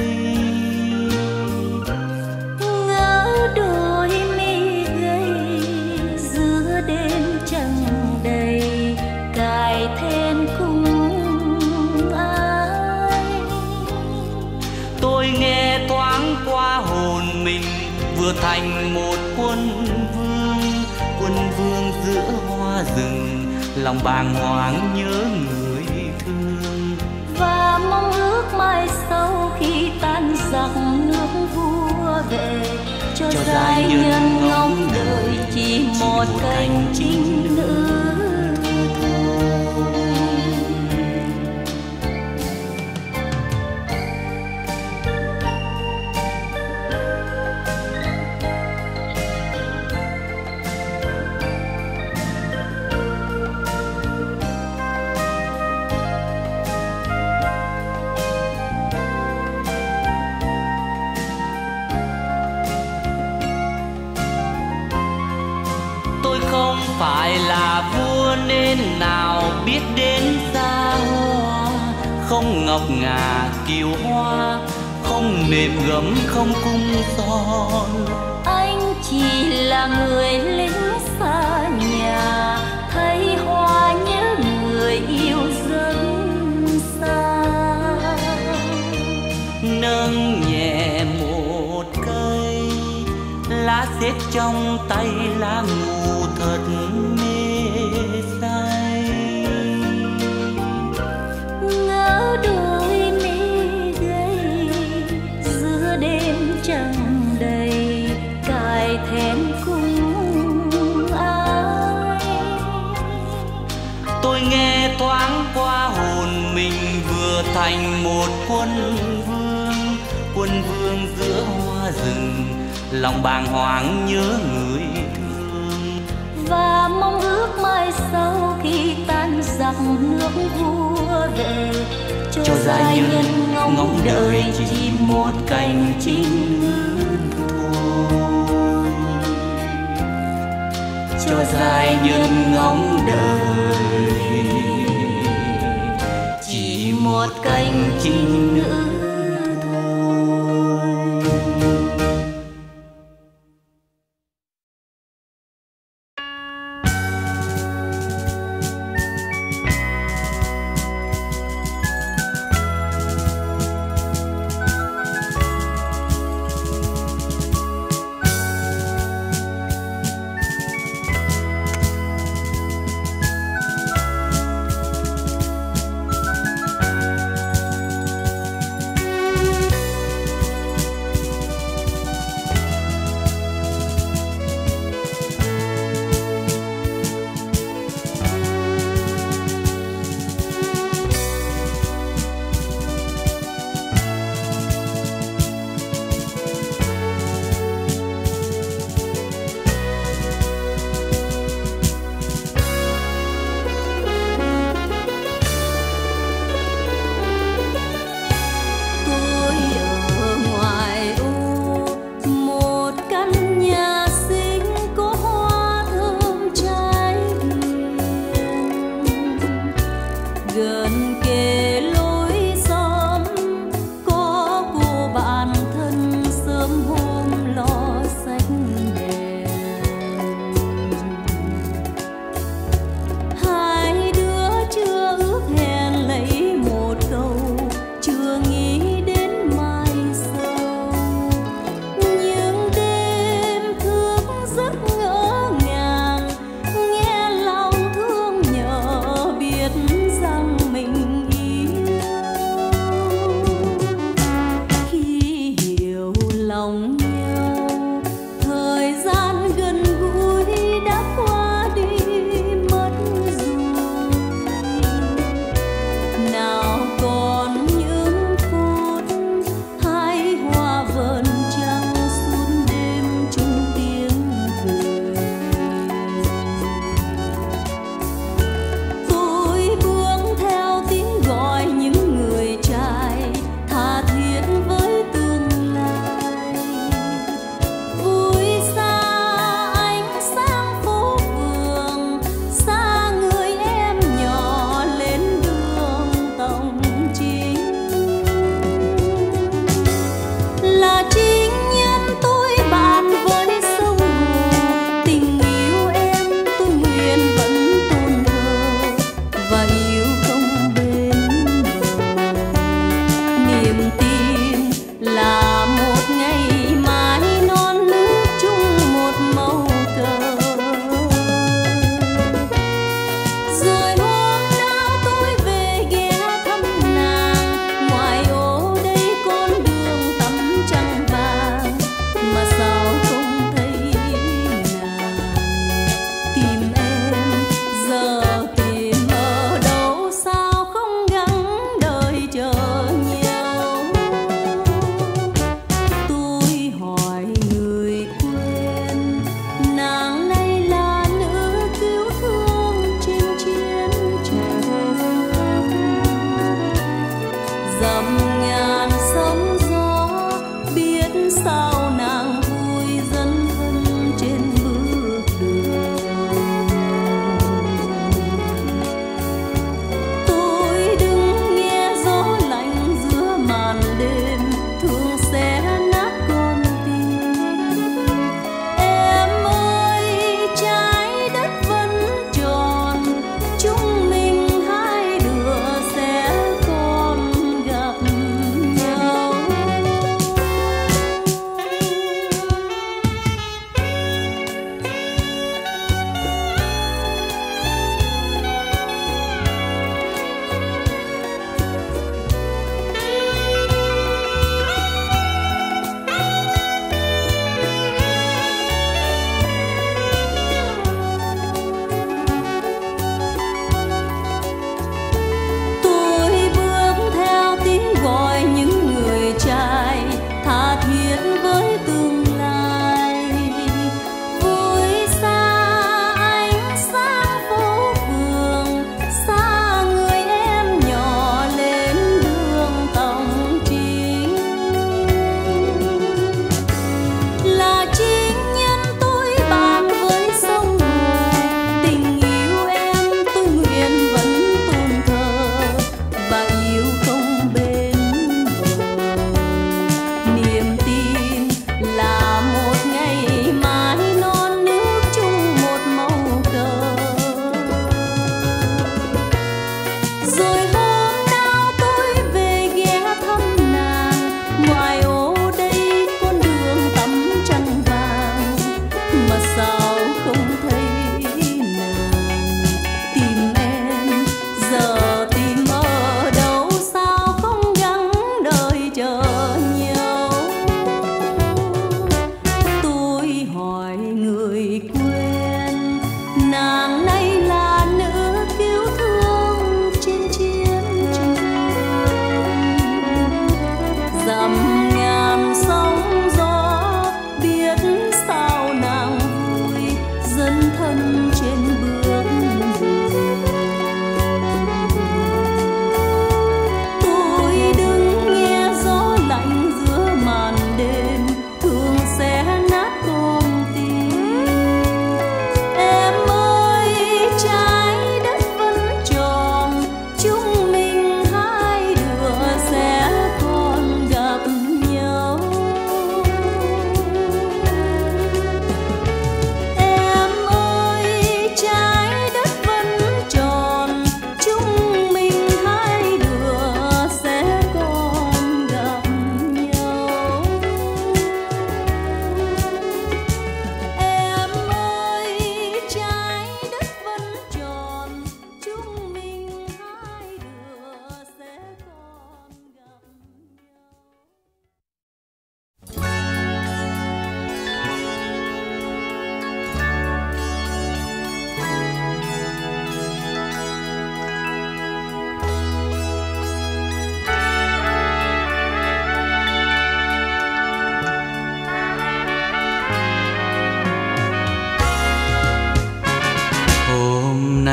Ngỡ đôi mi gầy giữa đêm trăng đầy, cài then cùng ai. Tôi nghe thoáng qua hồn mình vừa thành một quân vương giữa hoa rừng, lòng bàng hoàng nhớ người thương. Và mong ước mai sau khi tan giặc nước vua về, cho giai nhân ngóng đời chỉ một cánh trinh nữ. Không phải là vua nên nào biết đến xa hoa, không ngọc ngà kiều hoa, không mềm gấm không cung son. Anh chỉ là người lính xa nhà, thấy hoa nhớ người yêu rất xa. Nâng nhẹ một cây lá xếp trong tay, lá ngủ thật mê say. Ngỡ đôi mi gầy giữa đêm trăng đầy, cài thẹn cùng ai. Tôi nghe thoáng qua hồn mình vừa thành một quân vương, quân vương giữa hoa rừng, lòng bàng hoàng nhớ người thương. Và mong ước mai sau khi tan giặc nước vua về, cho giai nhân ngóng đợi chỉ một cành chim ngữ thôi. Cho giai nhân ngóng đợi chỉ một cành chim ngữ thôi.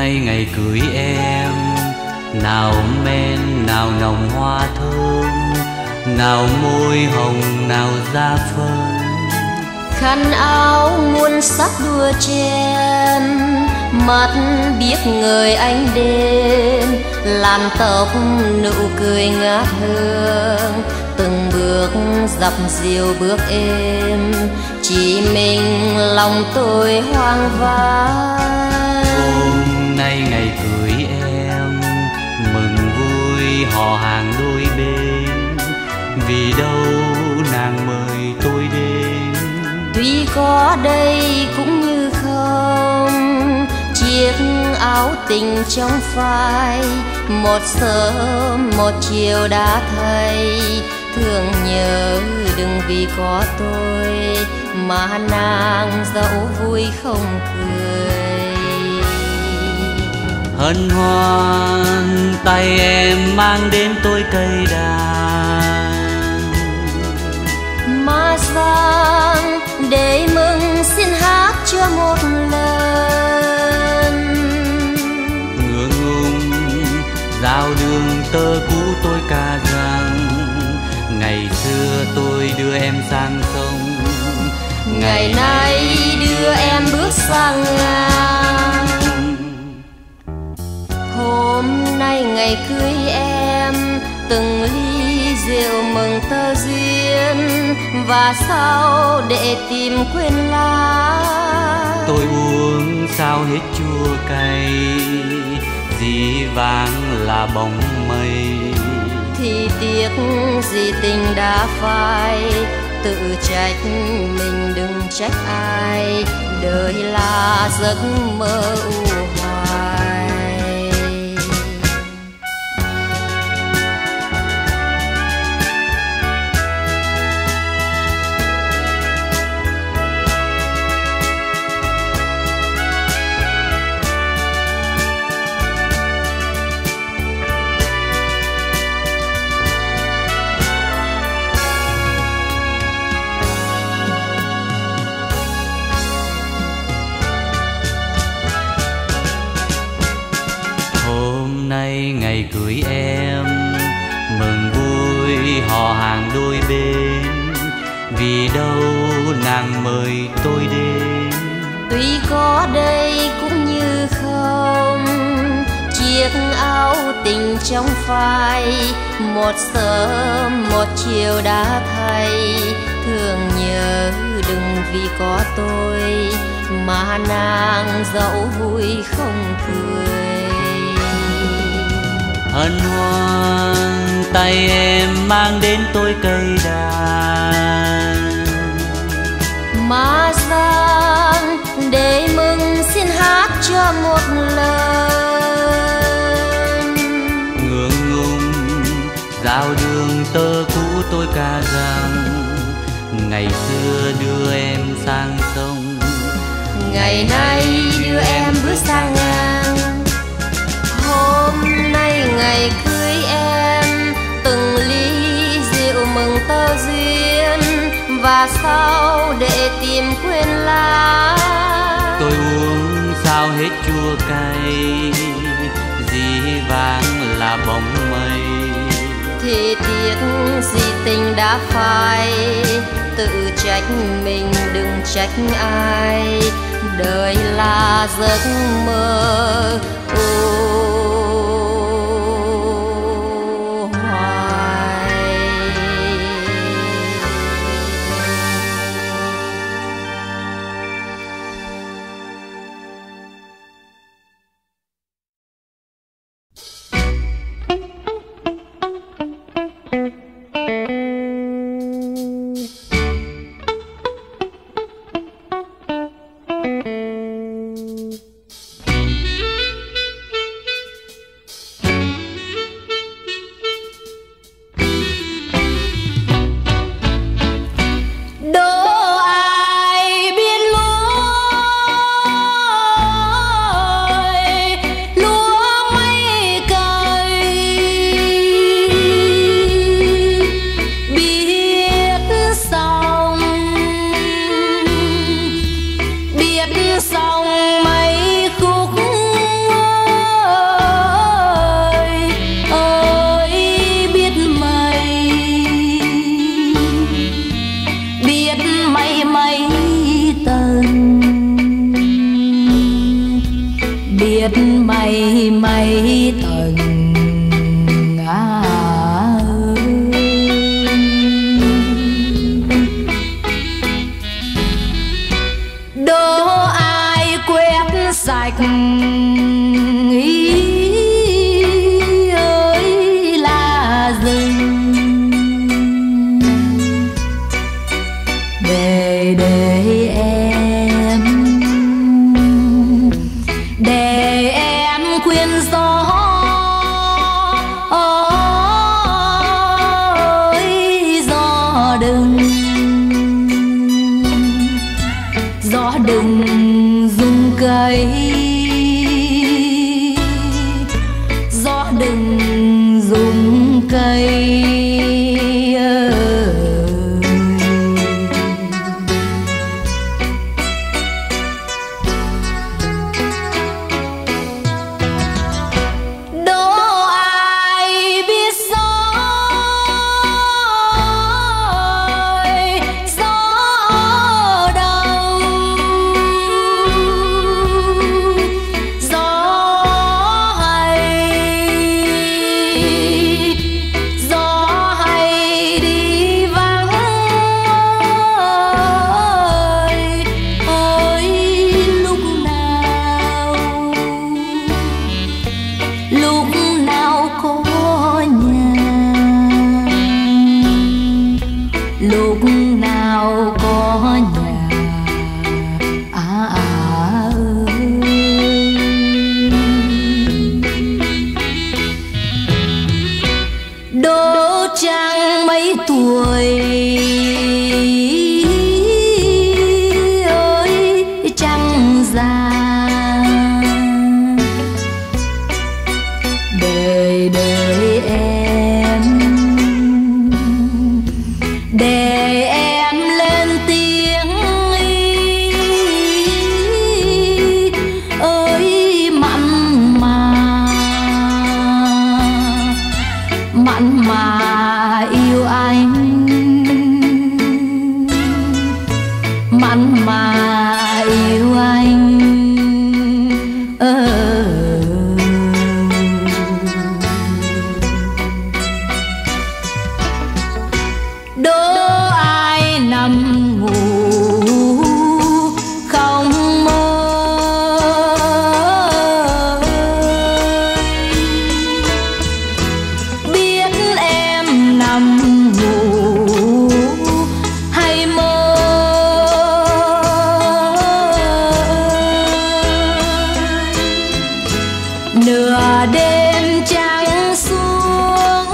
nay ngày cưới em, nào men nào nồng hoa thơm, nào môi hồng nào da phấn. Khăn áo muôn sắc đua chen, mắt biết người anh đến, làm tóc nụ cười ngát hương. Từng bước dập dìu bước êm, chỉ mình lòng tôi hoang vắng. Hôm nay ngày cưới em, mừng vui họ hàng đôi bên, vì đâu nàng mời tôi đến. Tuy có đây cũng như không, chiếc áo tình trong phai, một sớm một chiều đã thay. Thương nhớ đừng vì có tôi mà nàng dẫu vui không cười. Hân hoan tay em mang đến tôi cây đàn, mà vang để mừng xin hát cho một lần. ngượng ngùng giao đường tơ cũ tôi ca rằng, ngày xưa tôi đưa em sang sông, ngày nay đưa em bước sang ngang. Hôm nay ngày cưới em, từng ly rượu mừng tơ duyên, và sau để tìm quên lá. tôi uống sao hết chua cay, dĩ vãng là bóng mây. Thì tiếc gì tình đã phai, tự trách mình đừng trách ai, đời là giấc mơ u hoài. Ngày cưới em, mừng vui họ hàng đôi bên, vì đâu nàng mời tôi đến. Tuy có đây cũng như không, chiếc áo tình trong phai, một sớm một chiều đã thay. Thương nhớ đừng vì có tôi mà nàng dẫu vui không cười. Hân hoan tay em mang đến tôi cây đàn, mà vang để mừng xin hát cho một lần. ngượng ngùng giao đường tơ cũ tôi ca rằng, ngày xưa đưa em sang sông, ngày nay đưa em bước sang ngang. Hôm nay ngày cưới em, từng ly rượu mừng tơ duyên, và sau để tìm quên lá. tôi uống sao hết chua cay, dĩ vãng là bóng mây. Thì tiếc gì tình đã phai, tự trách mình đừng trách ai, đời là giấc mơ mây mây tầng đố ai quét sạch ơi là rừng để em khuyên gió ơi gió đừng rung cây, gió đừng rung cây. Lúc nào có nhà đố chăng mấy tuổi ơi trăng già để em lên tiếng ơi mặn mà yêu anh, mặn mà yêu anh. Đố ai nằm ngủ không mơ, biết em nằm ngủ hay mơ. Nửa đêm trăng xuống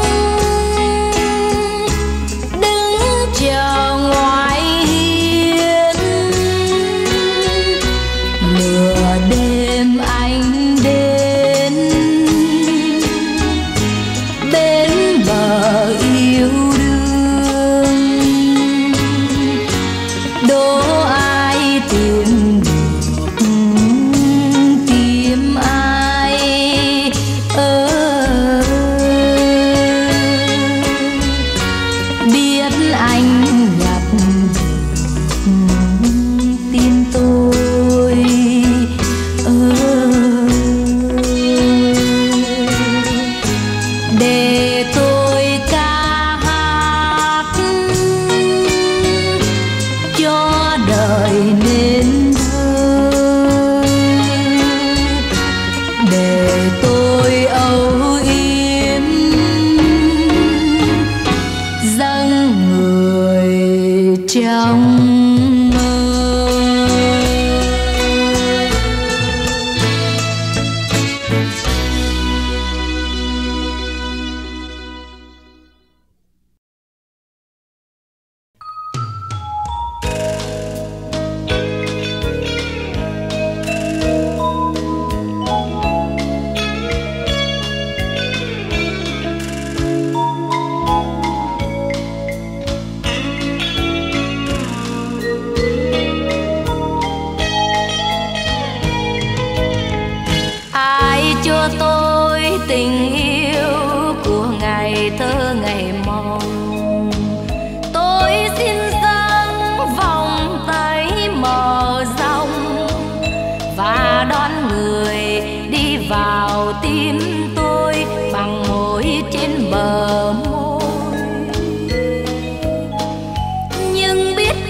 chờ ngoài hiên, nửa đêm anh đến bên bờ yêu đương. Đố ai tìm được tìm ai biết anh nhặt tim tôi để tôi ca hát cho đời nên thơ, để tôi âu yếm dâng người trong mơ.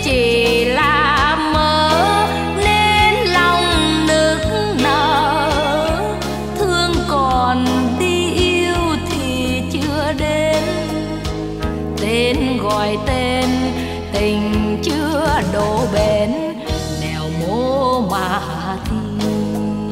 chỉ là mơ nên lòng nức nở, thương còn đi yêu thì chưa đến, tên gọi tên tình chưa đổ bến, nẻo mô mà tìm.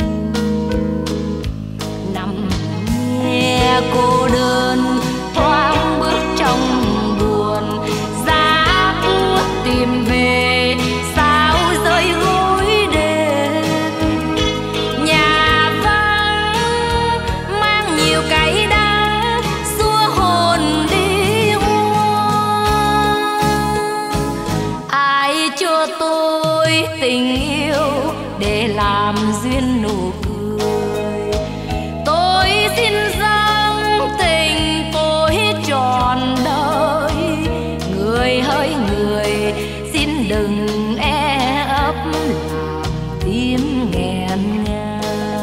Nằm nghe cô đơn thoáng bước trong buồn, giá buốt tìm về sao rơi gối đêm. Nhà vắng mang nhiều cay đắng xua hồn đi hoang. Ai cho tôi tình yêu để làm duyên nụ cười, tôi xin dâng tình tôi trọn đời. Người hỡi người xin đừng e ấp làm tim nghẹn ngào.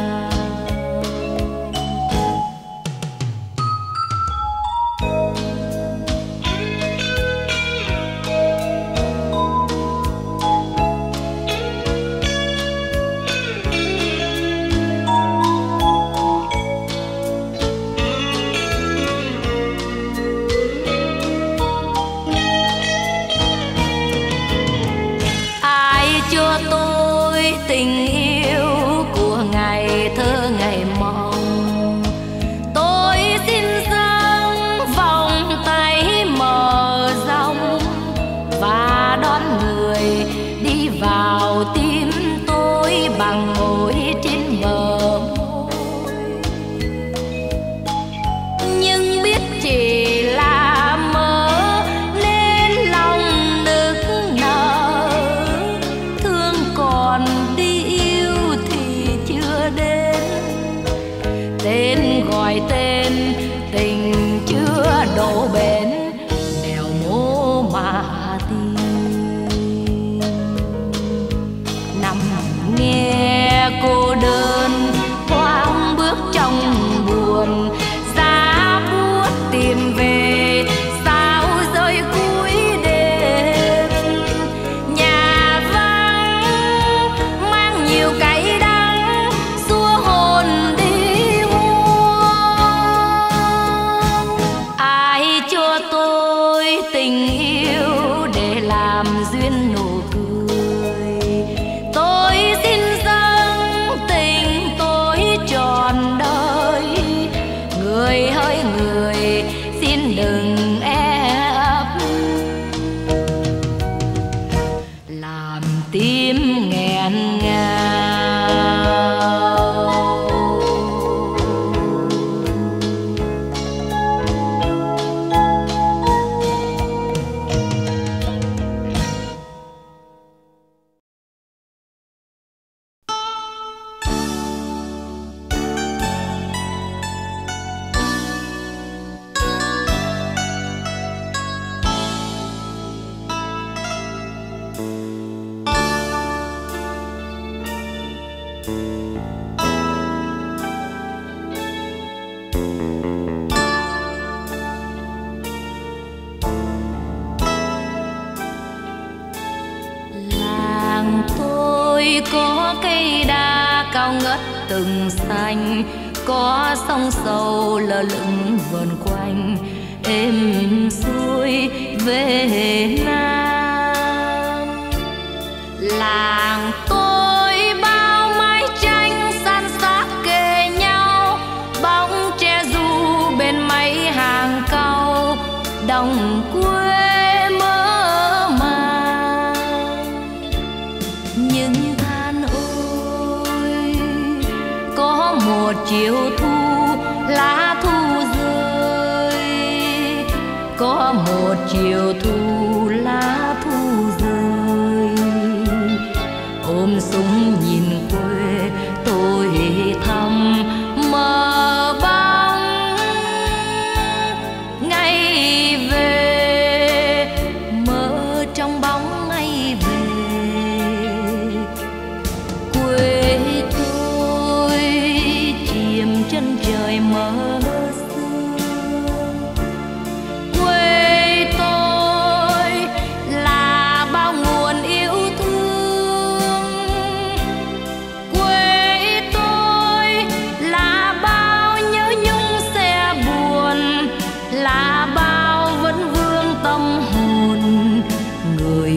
Cho tôi tình yêu của ngày thơ ngày mộng, tôi xin dâng vòng tay mở rộng và đón người đi vào tim tôi bằng môi trên bờ môi. Nhưng biết chỉ là mơ nên lòng nức nở, còn đi yêu thì chưa đến, tên gọi tên tình chưa đổ bến, nẻo mô mà tìm. Nằm nghe cô đơn thoáng bước trong buồn, giá buốt tìm về sao rơi cuối đêm. Nhà vắng mang nhiều cay đắng xua hồn đi hoang. Ai cho tôi tình yêu để làm duyên nụ cười, tôi xin dâng tình tôi trọn đời. Người hỡi người xin đừng e ấp làm tim nghẹn ngào. Làng tôi có cây đa cao ngất từng xanh, có sông sâu lơ lửng vờn quanh, êm xuôi về Nam. Làng tôi bao mái tranh san sát kề nhau, bóng tre du bên mấy hàng cau, đồng quê mơ màng. Nhưng than ôi có một chiều thu lá thu rơi, có một chiều thu lá thu rơi. Ôm súng nhìn quê tôi thầm mơ bóng ngày về, mơ trong bóng ngày về. Quê tôi chìm chân trời mơ sương, quê tôi là bao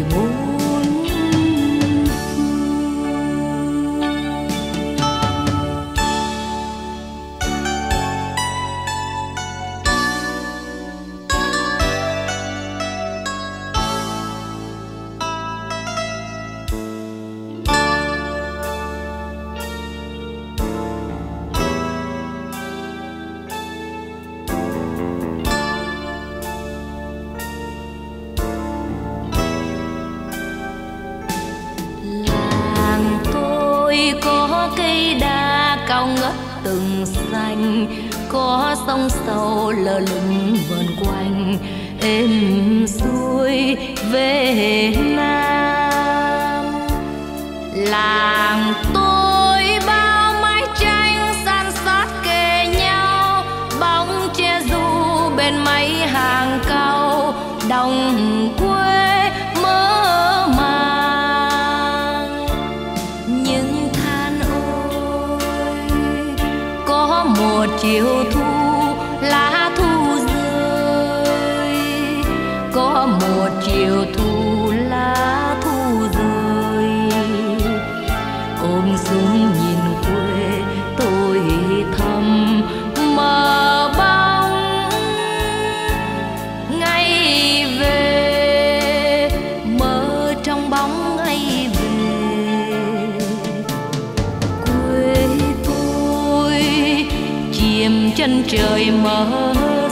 bốn có cây đa cao ngất từng xanh, có sông sâu lờ lững vờn quanh, êm xuôi về Nam. Làng tôi bao mái tranh san sát kề nhau, bóng che du bên mấy hàng cau, đồng quê mơ màng. Nhưng than ôi, có một chiều thu lá thu rơi, có một chiều thu lá thu rơi. Ôm súng nhìn quê tôi thầm mơ bóng ngày về, mơ trong bóng ngày về. Quê tôi chìm chân trời mơ